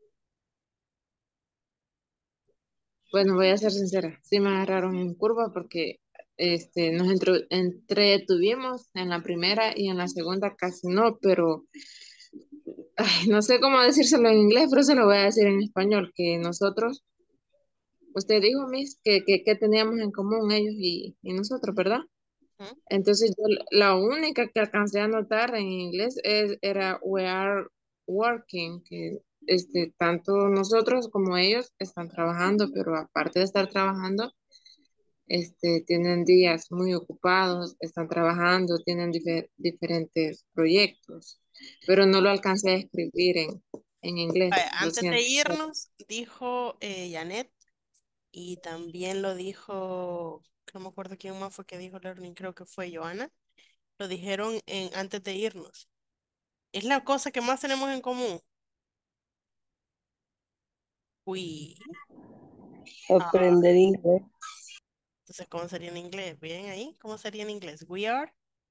Bueno, voy a ser sincera, sí me agarraron en curva porque este, nos entro- entretuvimos en la primera y en la segunda casi no, pero ay, no sé cómo decírselo en inglés, pero se lo voy a decir en español, que nosotros, usted dijo, Miss, que, que, que teníamos en común ellos y, y nosotros, ¿verdad? Ujú. Entonces yo la única que alcancé a notar en inglés es, era we are working, que este, tanto nosotros como ellos están trabajando, pero aparte de estar trabajando, este, tienen días muy ocupados, están trabajando, tienen dife- diferentes proyectos, pero no lo alcancé a escribir en, en inglés, Vaya, lo antes de siento. irnos, dijo eh, Janet, Y también lo dijo, no me acuerdo quién más fue que dijo learning, creo que fue Joana. Lo dijeron en, antes de irnos. Es la cosa que más tenemos en común. We are. Aprender inglés. Entonces, ¿cómo sería en inglés? ¿Bien ahí? ¿Cómo sería en inglés? We are.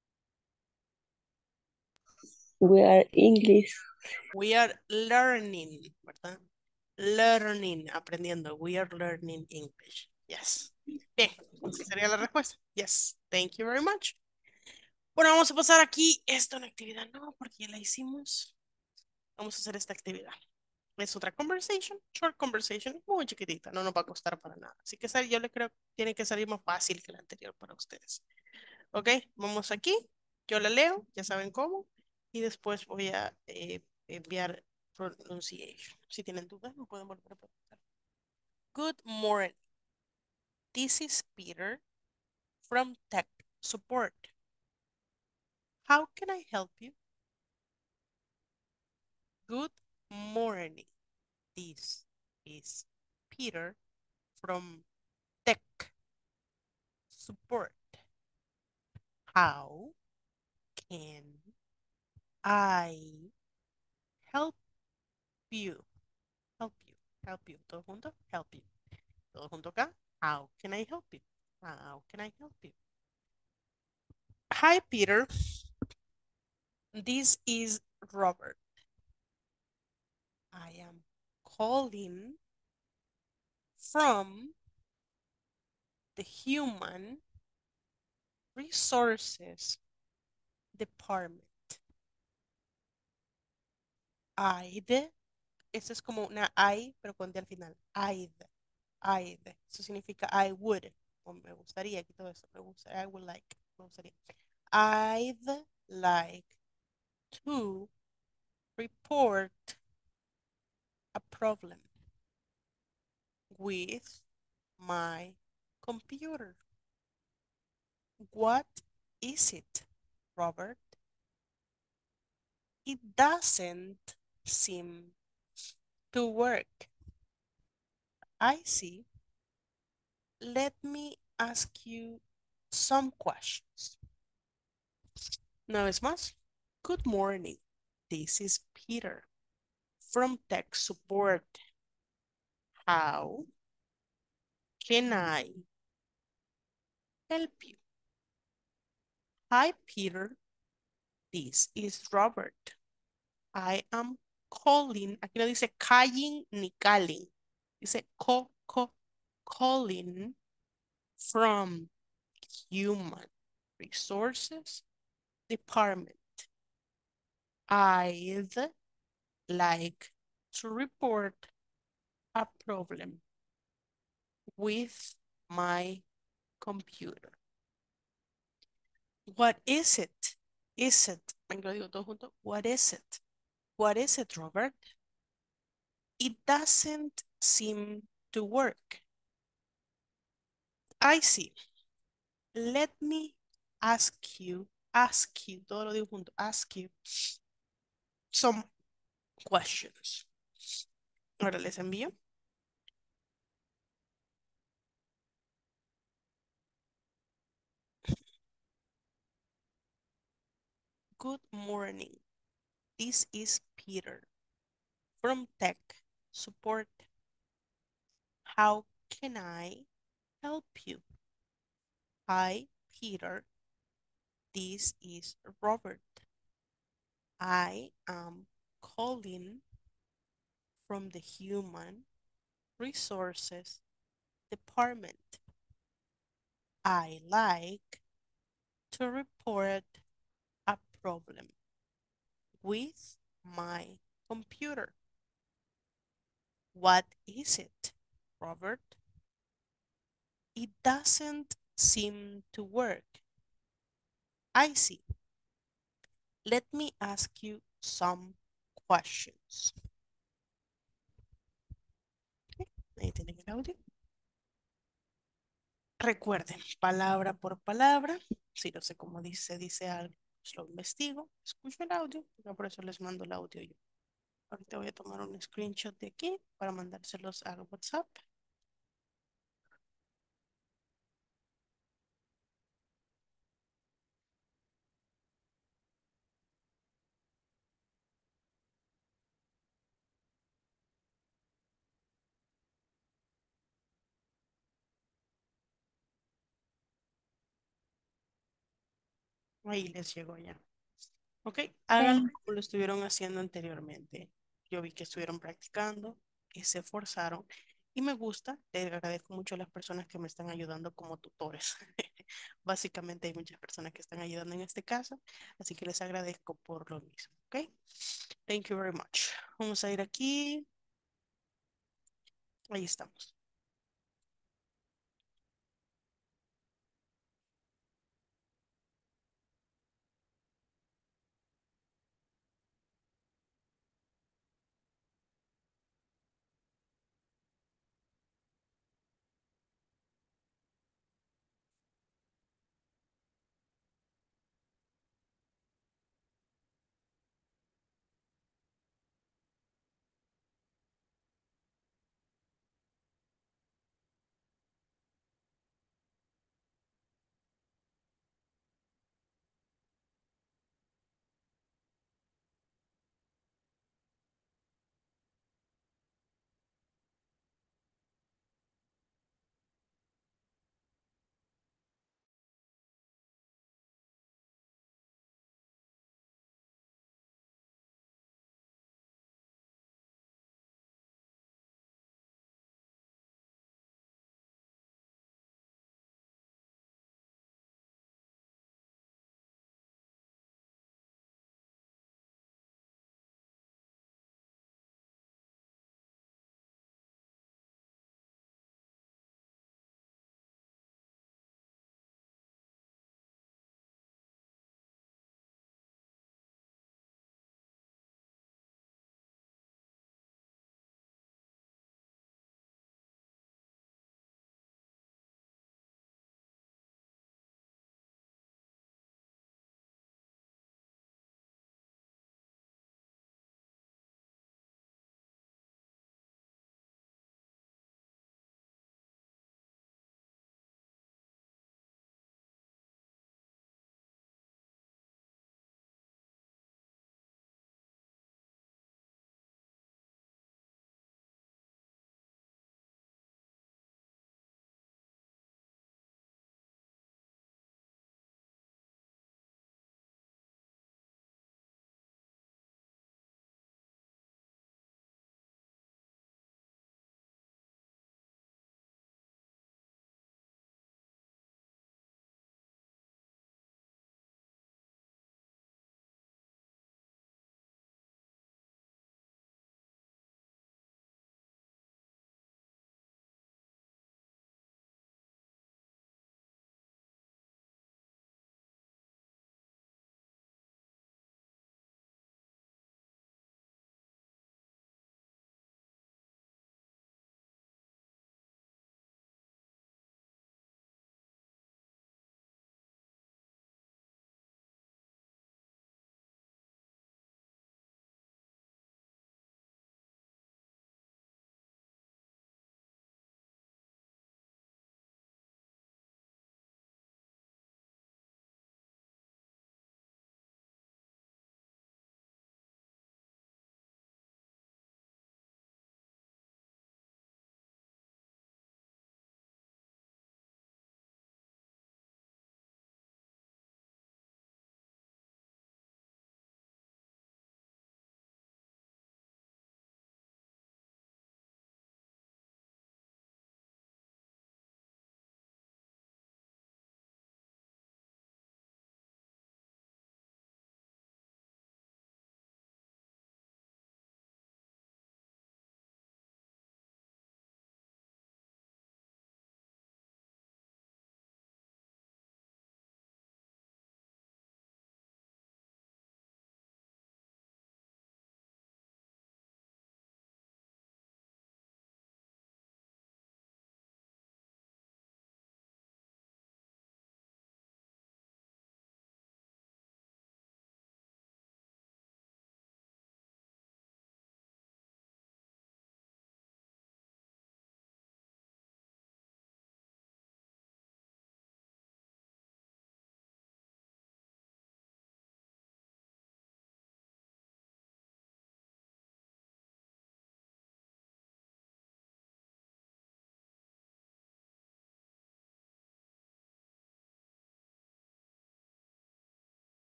We are English. We are learning, ¿verdad? Learning, aprendiendo. We are learning English. Yes. Bien, esa sería la respuesta. Yes. Thank you very much. Bueno, vamos a pasar aquí. Esta una actividad, no, porque ya la hicimos. Vamos a hacer esta actividad. Es otra conversation, short conversation, muy chiquitita, no nos va a costar para nada. Así que sal- yo le creo que tiene que salir más fácil que la anterior para ustedes. Ok, vamos aquí, yo la leo, ya saben cómo, y después voy a eh, enviar pronunciation. Si tienen dudas, me pueden volver a preguntar. Good morning. This is Peter from Tech Support. How can I help you? Good morning. This is Peter from Tech Support. How can I help you? Help you. Help you. Todo junto. Help you. Todo junto acá. How can I help you? How can I help you? Hi, Peter. This is Robert. I am calling from the Human Resources Department. I'd, eso es como una I, pero con D al final. I'd, I'd. Eso significa I would. O me gustaría, que todo eso. Me gusta, I would like. Me gustaría. I'd like to report a problem with my computer. What is it, Robert? It doesn't seem to work. I see. Let me ask you some questions. Una vez más. Good morning. This is Peter from Tech Support. How can I help you? Hi, Peter. This is Robert. I am calling. Aquí no dice calling ni calling. Dice co, co, calling from Human Resources Department. I'd like to report a problem with my computer. What is it? Is it? Venga, digo todo junto. What is it? What is it, Robert? It doesn't seem to work. I see. Let me ask you, ask you, todo lo digo junto, ask you some questions. Ahora les envío. Good morning. This is Peter from Tech Support. How can I help you? Hi, Peter. This is Robert. I am calling from the Human Resources Department. I like to report a problem with my computer. What is it, Robert? It doesn't seem to work. I see. Let me ask you some questions. Ok, ahí tienen el audio. Recuerden, palabra por palabra. Si no sé cómo dice, dice algo, pues lo investigo, escucho el audio, pero por eso les mando el audio yo. Ahorita voy a tomar un screenshot de aquí para mandárselos a WhatsApp. Ahí les llegó ya. Ok, háganlo Thanks. como lo estuvieron haciendo anteriormente. Yo vi que estuvieron practicando, que se esforzaron y me gusta. Les agradezco mucho a las personas que me están ayudando como tutores. Básicamente hay muchas personas que están ayudando en este caso, así que les agradezco por lo mismo. Ok, thank you very much. Vamos a ir aquí. Ahí estamos.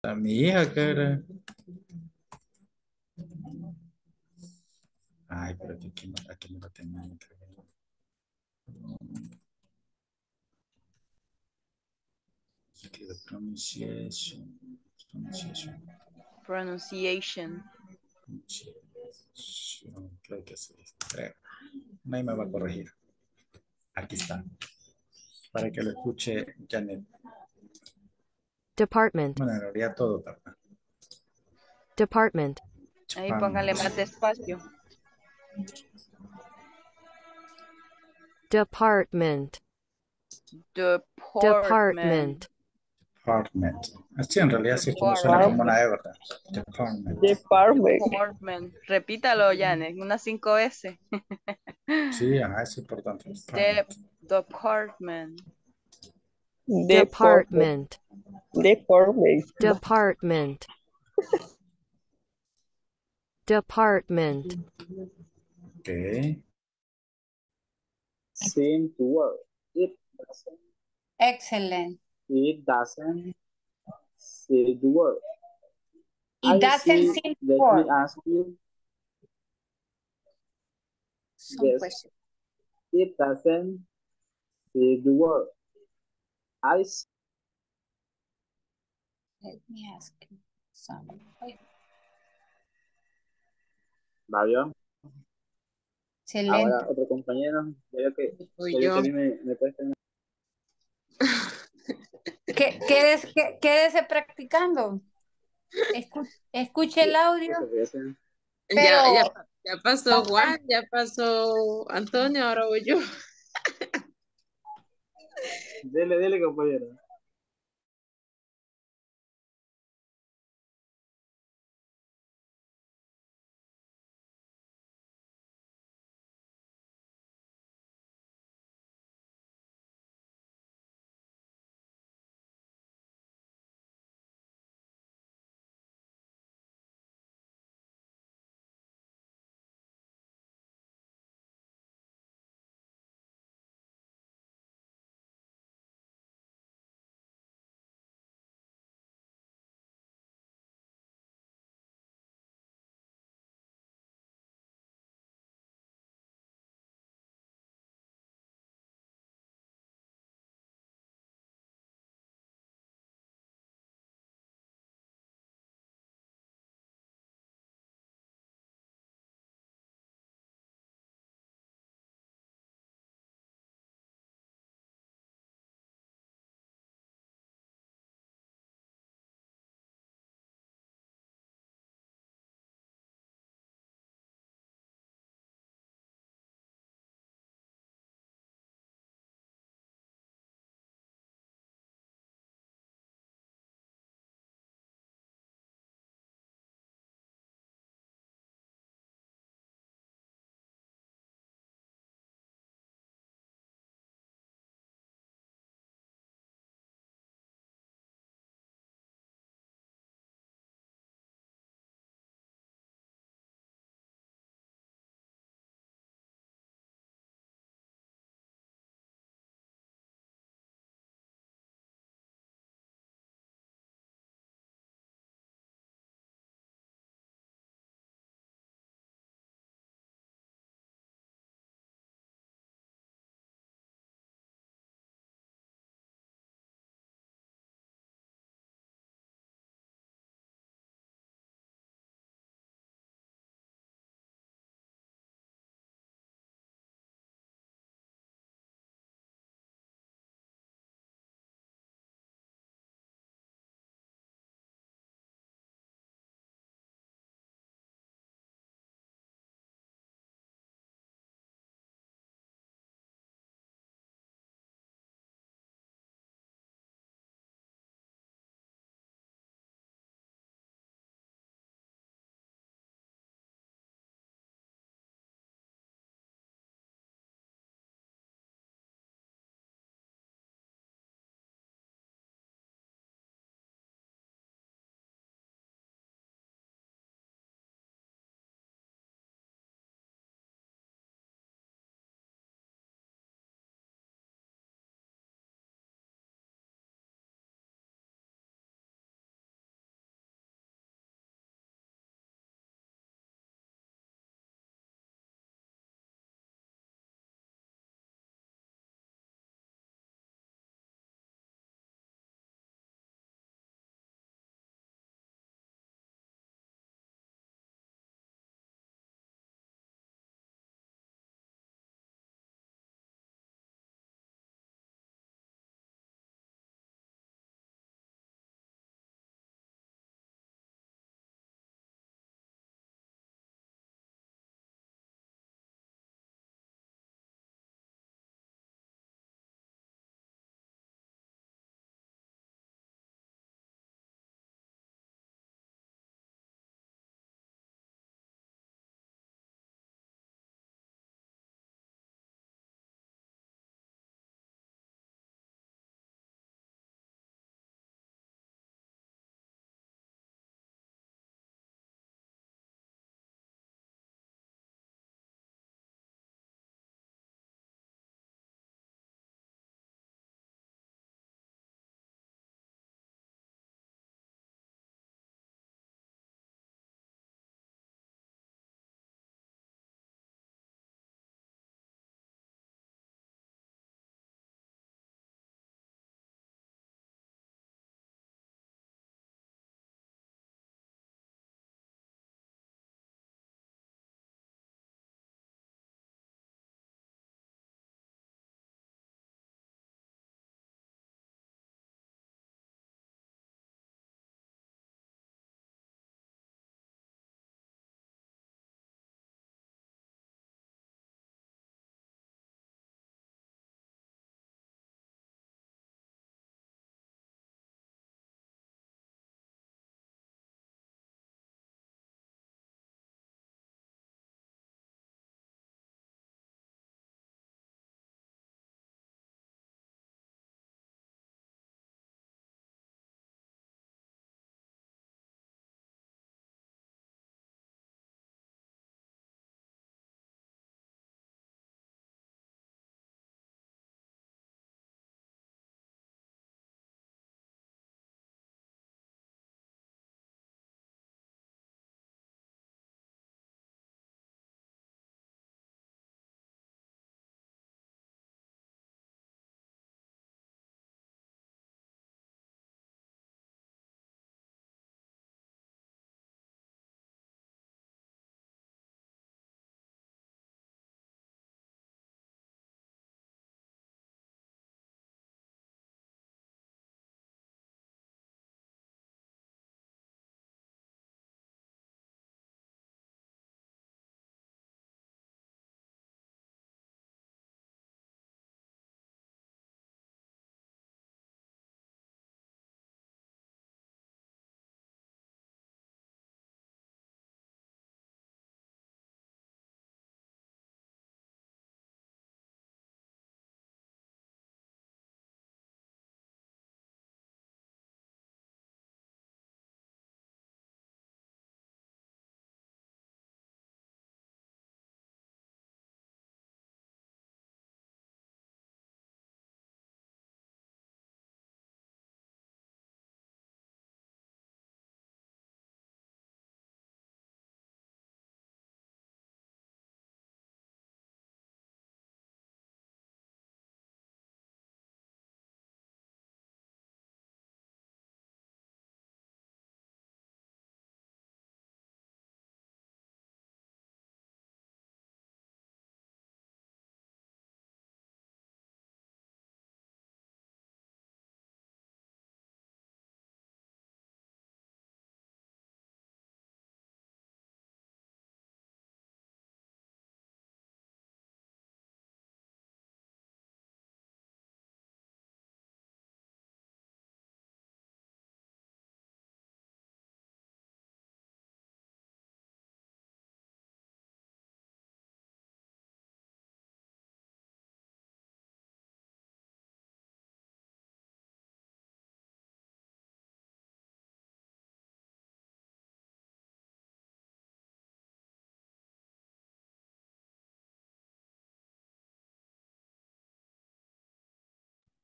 Está mi hija que era. Ay, pero aquí, aquí, no- aquí no la tengo. Aquí the pronunciation. Pronunciation. Pronunciation. Pronunciation. Creo que sí. Creo. Nadie me va a corregir. Aquí está. Para que lo escuche Janet. Department. Bueno, en realidad todo, ¿verdad? Department. Ahí póngale más despacio. Department. Department. Department. Así en realidad sí es como suena Department. como una E, ¿verdad? Department. Department. Department. Repítalo, Janet. Unas cinco S. Sí, ajá, es importante. De Department. Department. Department. Department. Department. Department. Okay. Seem to work. It doesn't. Excellent. It doesn't seem to work. It I doesn't see. seem to Let work. me ask you. Some Yes. question. It doesn't seem to work. I see. Let me ask you some. ¿Va bien? Excelente. Ahora otro compañero. Ya veo que, Soy ya veo que a yo. mí me, me cuesta. ¿Qué- quédese, qué- quédese practicando. Escu- escuche el audio, Eso voy a hacer. Ya, ya, pero ya pasó Juan, ya pasó Antonio, ahora voy yo. Dele, dele, compañero.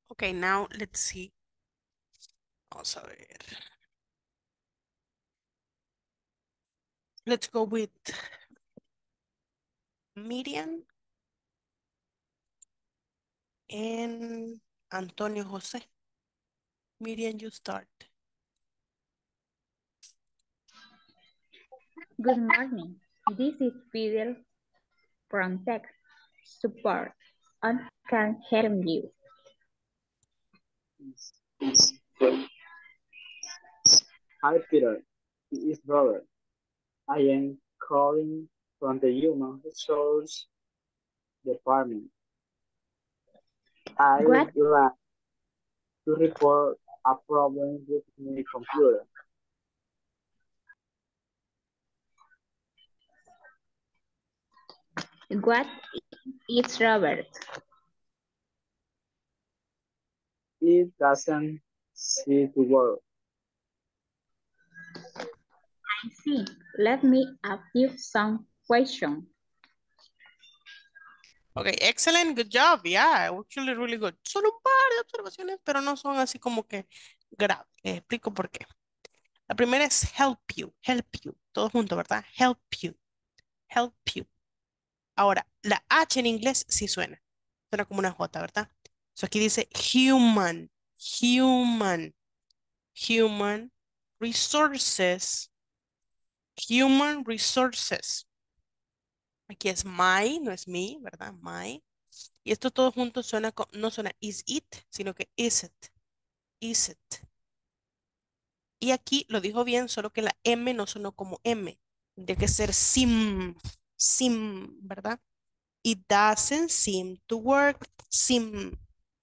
Okay, now let's see. Vamos a ver. Let's go with Miriam and Antonio Jose. Miriam, you start. Good morning. This is Peter from Tech Support. I can help you. Hi, Peter. This is Robert. I am calling from the Human Resource Department. I What? would like to report a problem with my computer. What is Robert? It doesn't seem to work. I see. Let me ask you some questions. Okay, excellent, good job. Yeah, actually really good. Solo un par de observaciones, pero no son así como que graves. Les explico por qué. La primera es help you, help you. Todo junto, ¿verdad? Help you, help you. Ahora, la H en inglés sí suena. Suena como una J, ¿verdad? So aquí dice human, human, human resources, human resources. Aquí es my, no es me, ¿verdad? My. Y esto todo junto suena, co- no suena is it, sino que is it, is it. Y aquí lo dijo bien, solo que la M no sonó como M. Tendría que ser sim, sim, ¿verdad? It doesn't seem to work, sim.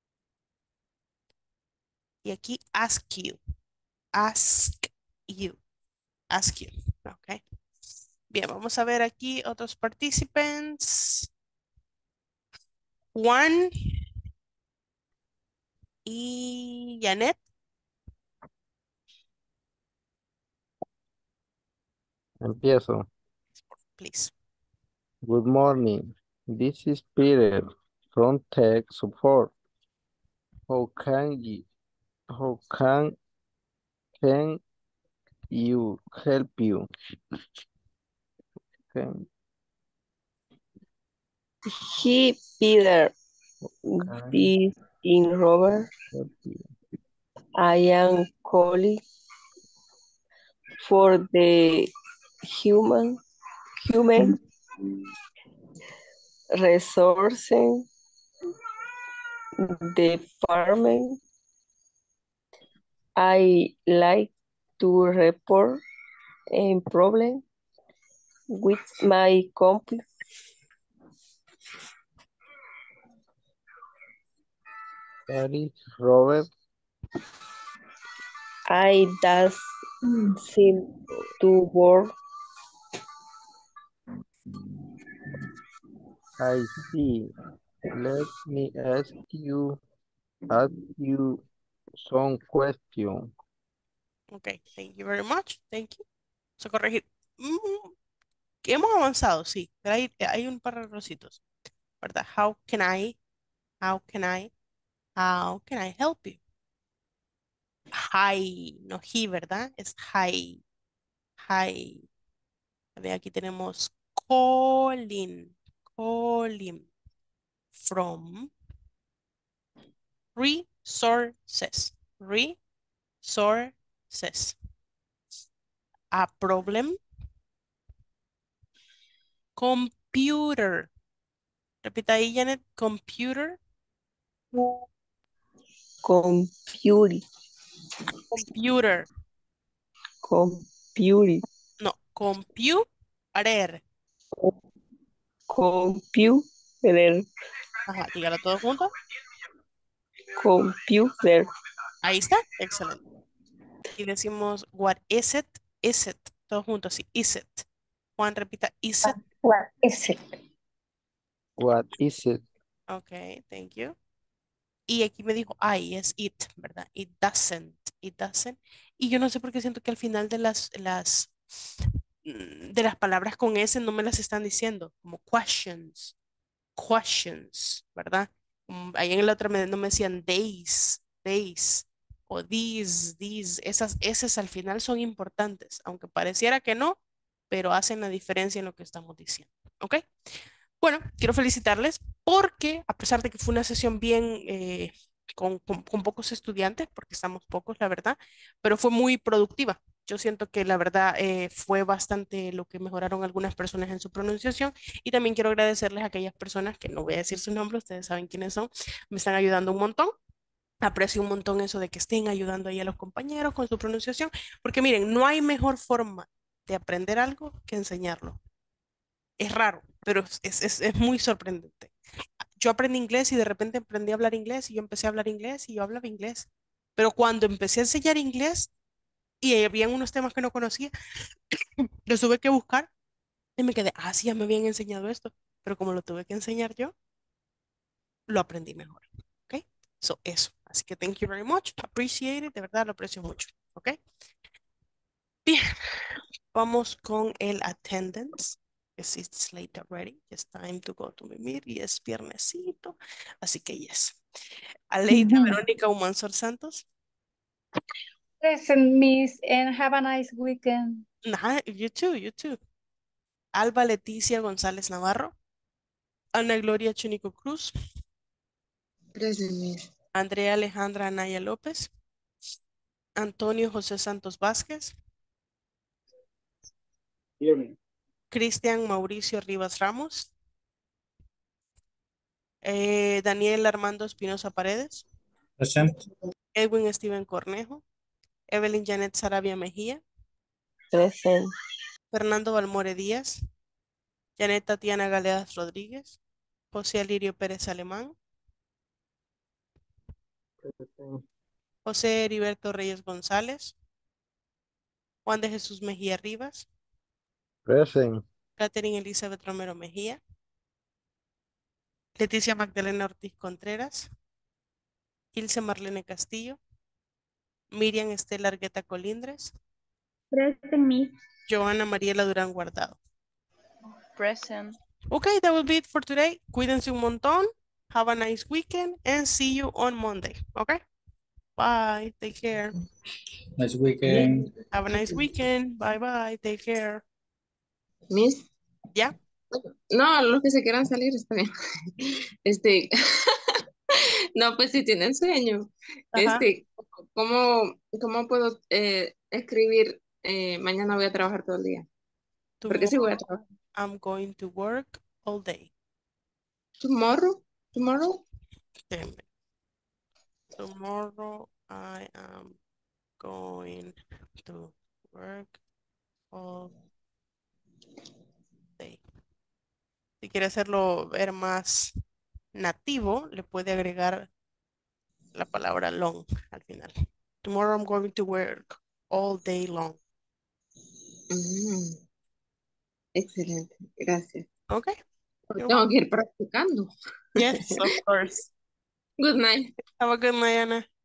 Y aquí ask you, ask you, ask you, ¿ok? Bien, vamos a ver aquí otros participants. Juan y Janet, Empiezo. please. Good morning. This is Peter from Tech Support. How can you, how can, can you help you? Can, He, Peter, can this in Robert. help you? I am calling for the human human resources department. I like to report a problem with my computer. That is Robert. I does seem to work. I see. Let me ask you, ask you some question. Ok, thank you very much. Thank you. Vamos a corregir. Mm, que hemos avanzado, sí, pero hay, hay un par de errorcitos, ¿verdad? How can I, how can I, how can I help you? Hi, no he, ¿verdad? Es hi, hi. A ver, aquí tenemos calling, calling from resources, resources. A problem, computer. Repita ahí, Janet, computer, Computer. computer. Computer. No, computer. Computer. Ajá, dígalo todo junto. Computer. Ahí está, excelente. Y decimos, what is it? Is it? Todo junto así, is it. Juan, repita, is it? What is it? What is it? Ok, thank you. Y aquí me dijo, I, es it, ¿verdad? It doesn't, it doesn't. Y yo no sé por qué siento que al final de las, las, mm, de las palabras con S no me las están diciendo, como questions, questions, ¿verdad? Mm, Ahí en la otra me- no me decían days, days, o these, these, esas, esas al final son importantes, aunque pareciera que no, pero hacen la diferencia en lo que estamos diciendo, ¿ok? Bueno, quiero felicitarles porque a pesar de que fue una sesión bien eh, con, con- con pocos estudiantes, porque estamos pocos, la verdad, pero fue muy productiva. Yo siento que la verdad eh, fue bastante lo que mejoraron algunas personas en su pronunciación y también quiero agradecerles a aquellas personas que no voy a decir su nombre, ustedes saben quiénes son, me están ayudando un montón. Aprecio un montón eso de que estén ayudando ahí a los compañeros con su pronunciación, porque miren, no hay mejor forma de aprender algo que enseñarlo. Es raro, pero es, es, es- es muy sorprendente. Yo aprendí inglés y de repente aprendí a hablar inglés y yo empecé a hablar inglés y yo hablaba inglés. Pero cuando empecé a enseñar inglés y había unos temas que no conocía, los tuve que buscar y me quedé, ah, sí, ya me habían enseñado esto. Pero como lo tuve que enseñar yo, lo aprendí mejor. ¿Ok? So, eso. Así que thank you very much. Appreciate it. De verdad lo aprecio mucho. ¿Ok? Bien. Vamos con el attendance. Yes, it's late already. It's time to go to mimir. Y es viernesito. Así que yes. Aleida Verónica Humansor Santos. Present, Miss, and have a nice weekend. Nah, you too, you too. Alba Leticia González Navarro. Ana Gloria Chunico Cruz. Present, Miss. Andrea Alejandra Anaya López. Antonio José Santos Vázquez. Hear me. Cristian Mauricio Rivas Ramos. Eh, Daniel Armando Espinosa Paredes. Present. Edwin Steven Cornejo. Evelyn Janet Sarabia Mejía. Present. Fernando Balmore Díaz. Janet Tatiana Galeas Rodríguez. José Alirio Pérez Alemán. José Heriberto Reyes González. Juan de Jesús Mejía Rivas. Present. Catherine Elizabeth Romero Mejía. Leticia Magdalena Ortiz Contreras. Ilse Marlene Castillo. Miriam Estela Argueta Colindres. Present, Miss. Joana Mariela Durán Guardado. Present. Okay, that will be it for today. Cuídense un montón. Have a nice weekend and see you on Monday. Okay? Bye. Take care. Nice weekend. Have a nice weekend. Bye bye. Take care. Miss. ¿Ya? No, los que se quieran salir está bien. Este, no, pues si tienen sueño, Ajá. este, ¿cómo, cómo puedo eh, escribir? Eh, mañana voy a trabajar todo el día. Porque sí voy a Tomorrow trabajar. I'm going to work all day. Tomorrow, tomorrow. Déjenme. Tomorrow I am going to work all day. Si quiere hacerlo ver más nativo, le puede agregar la palabra long al final. Tomorrow I'm going to work all day long. Mm, excelente, gracias. Okay. You're Tengo welcome. que ir practicando. Yes, of course. Good night. Have a good night, Ana.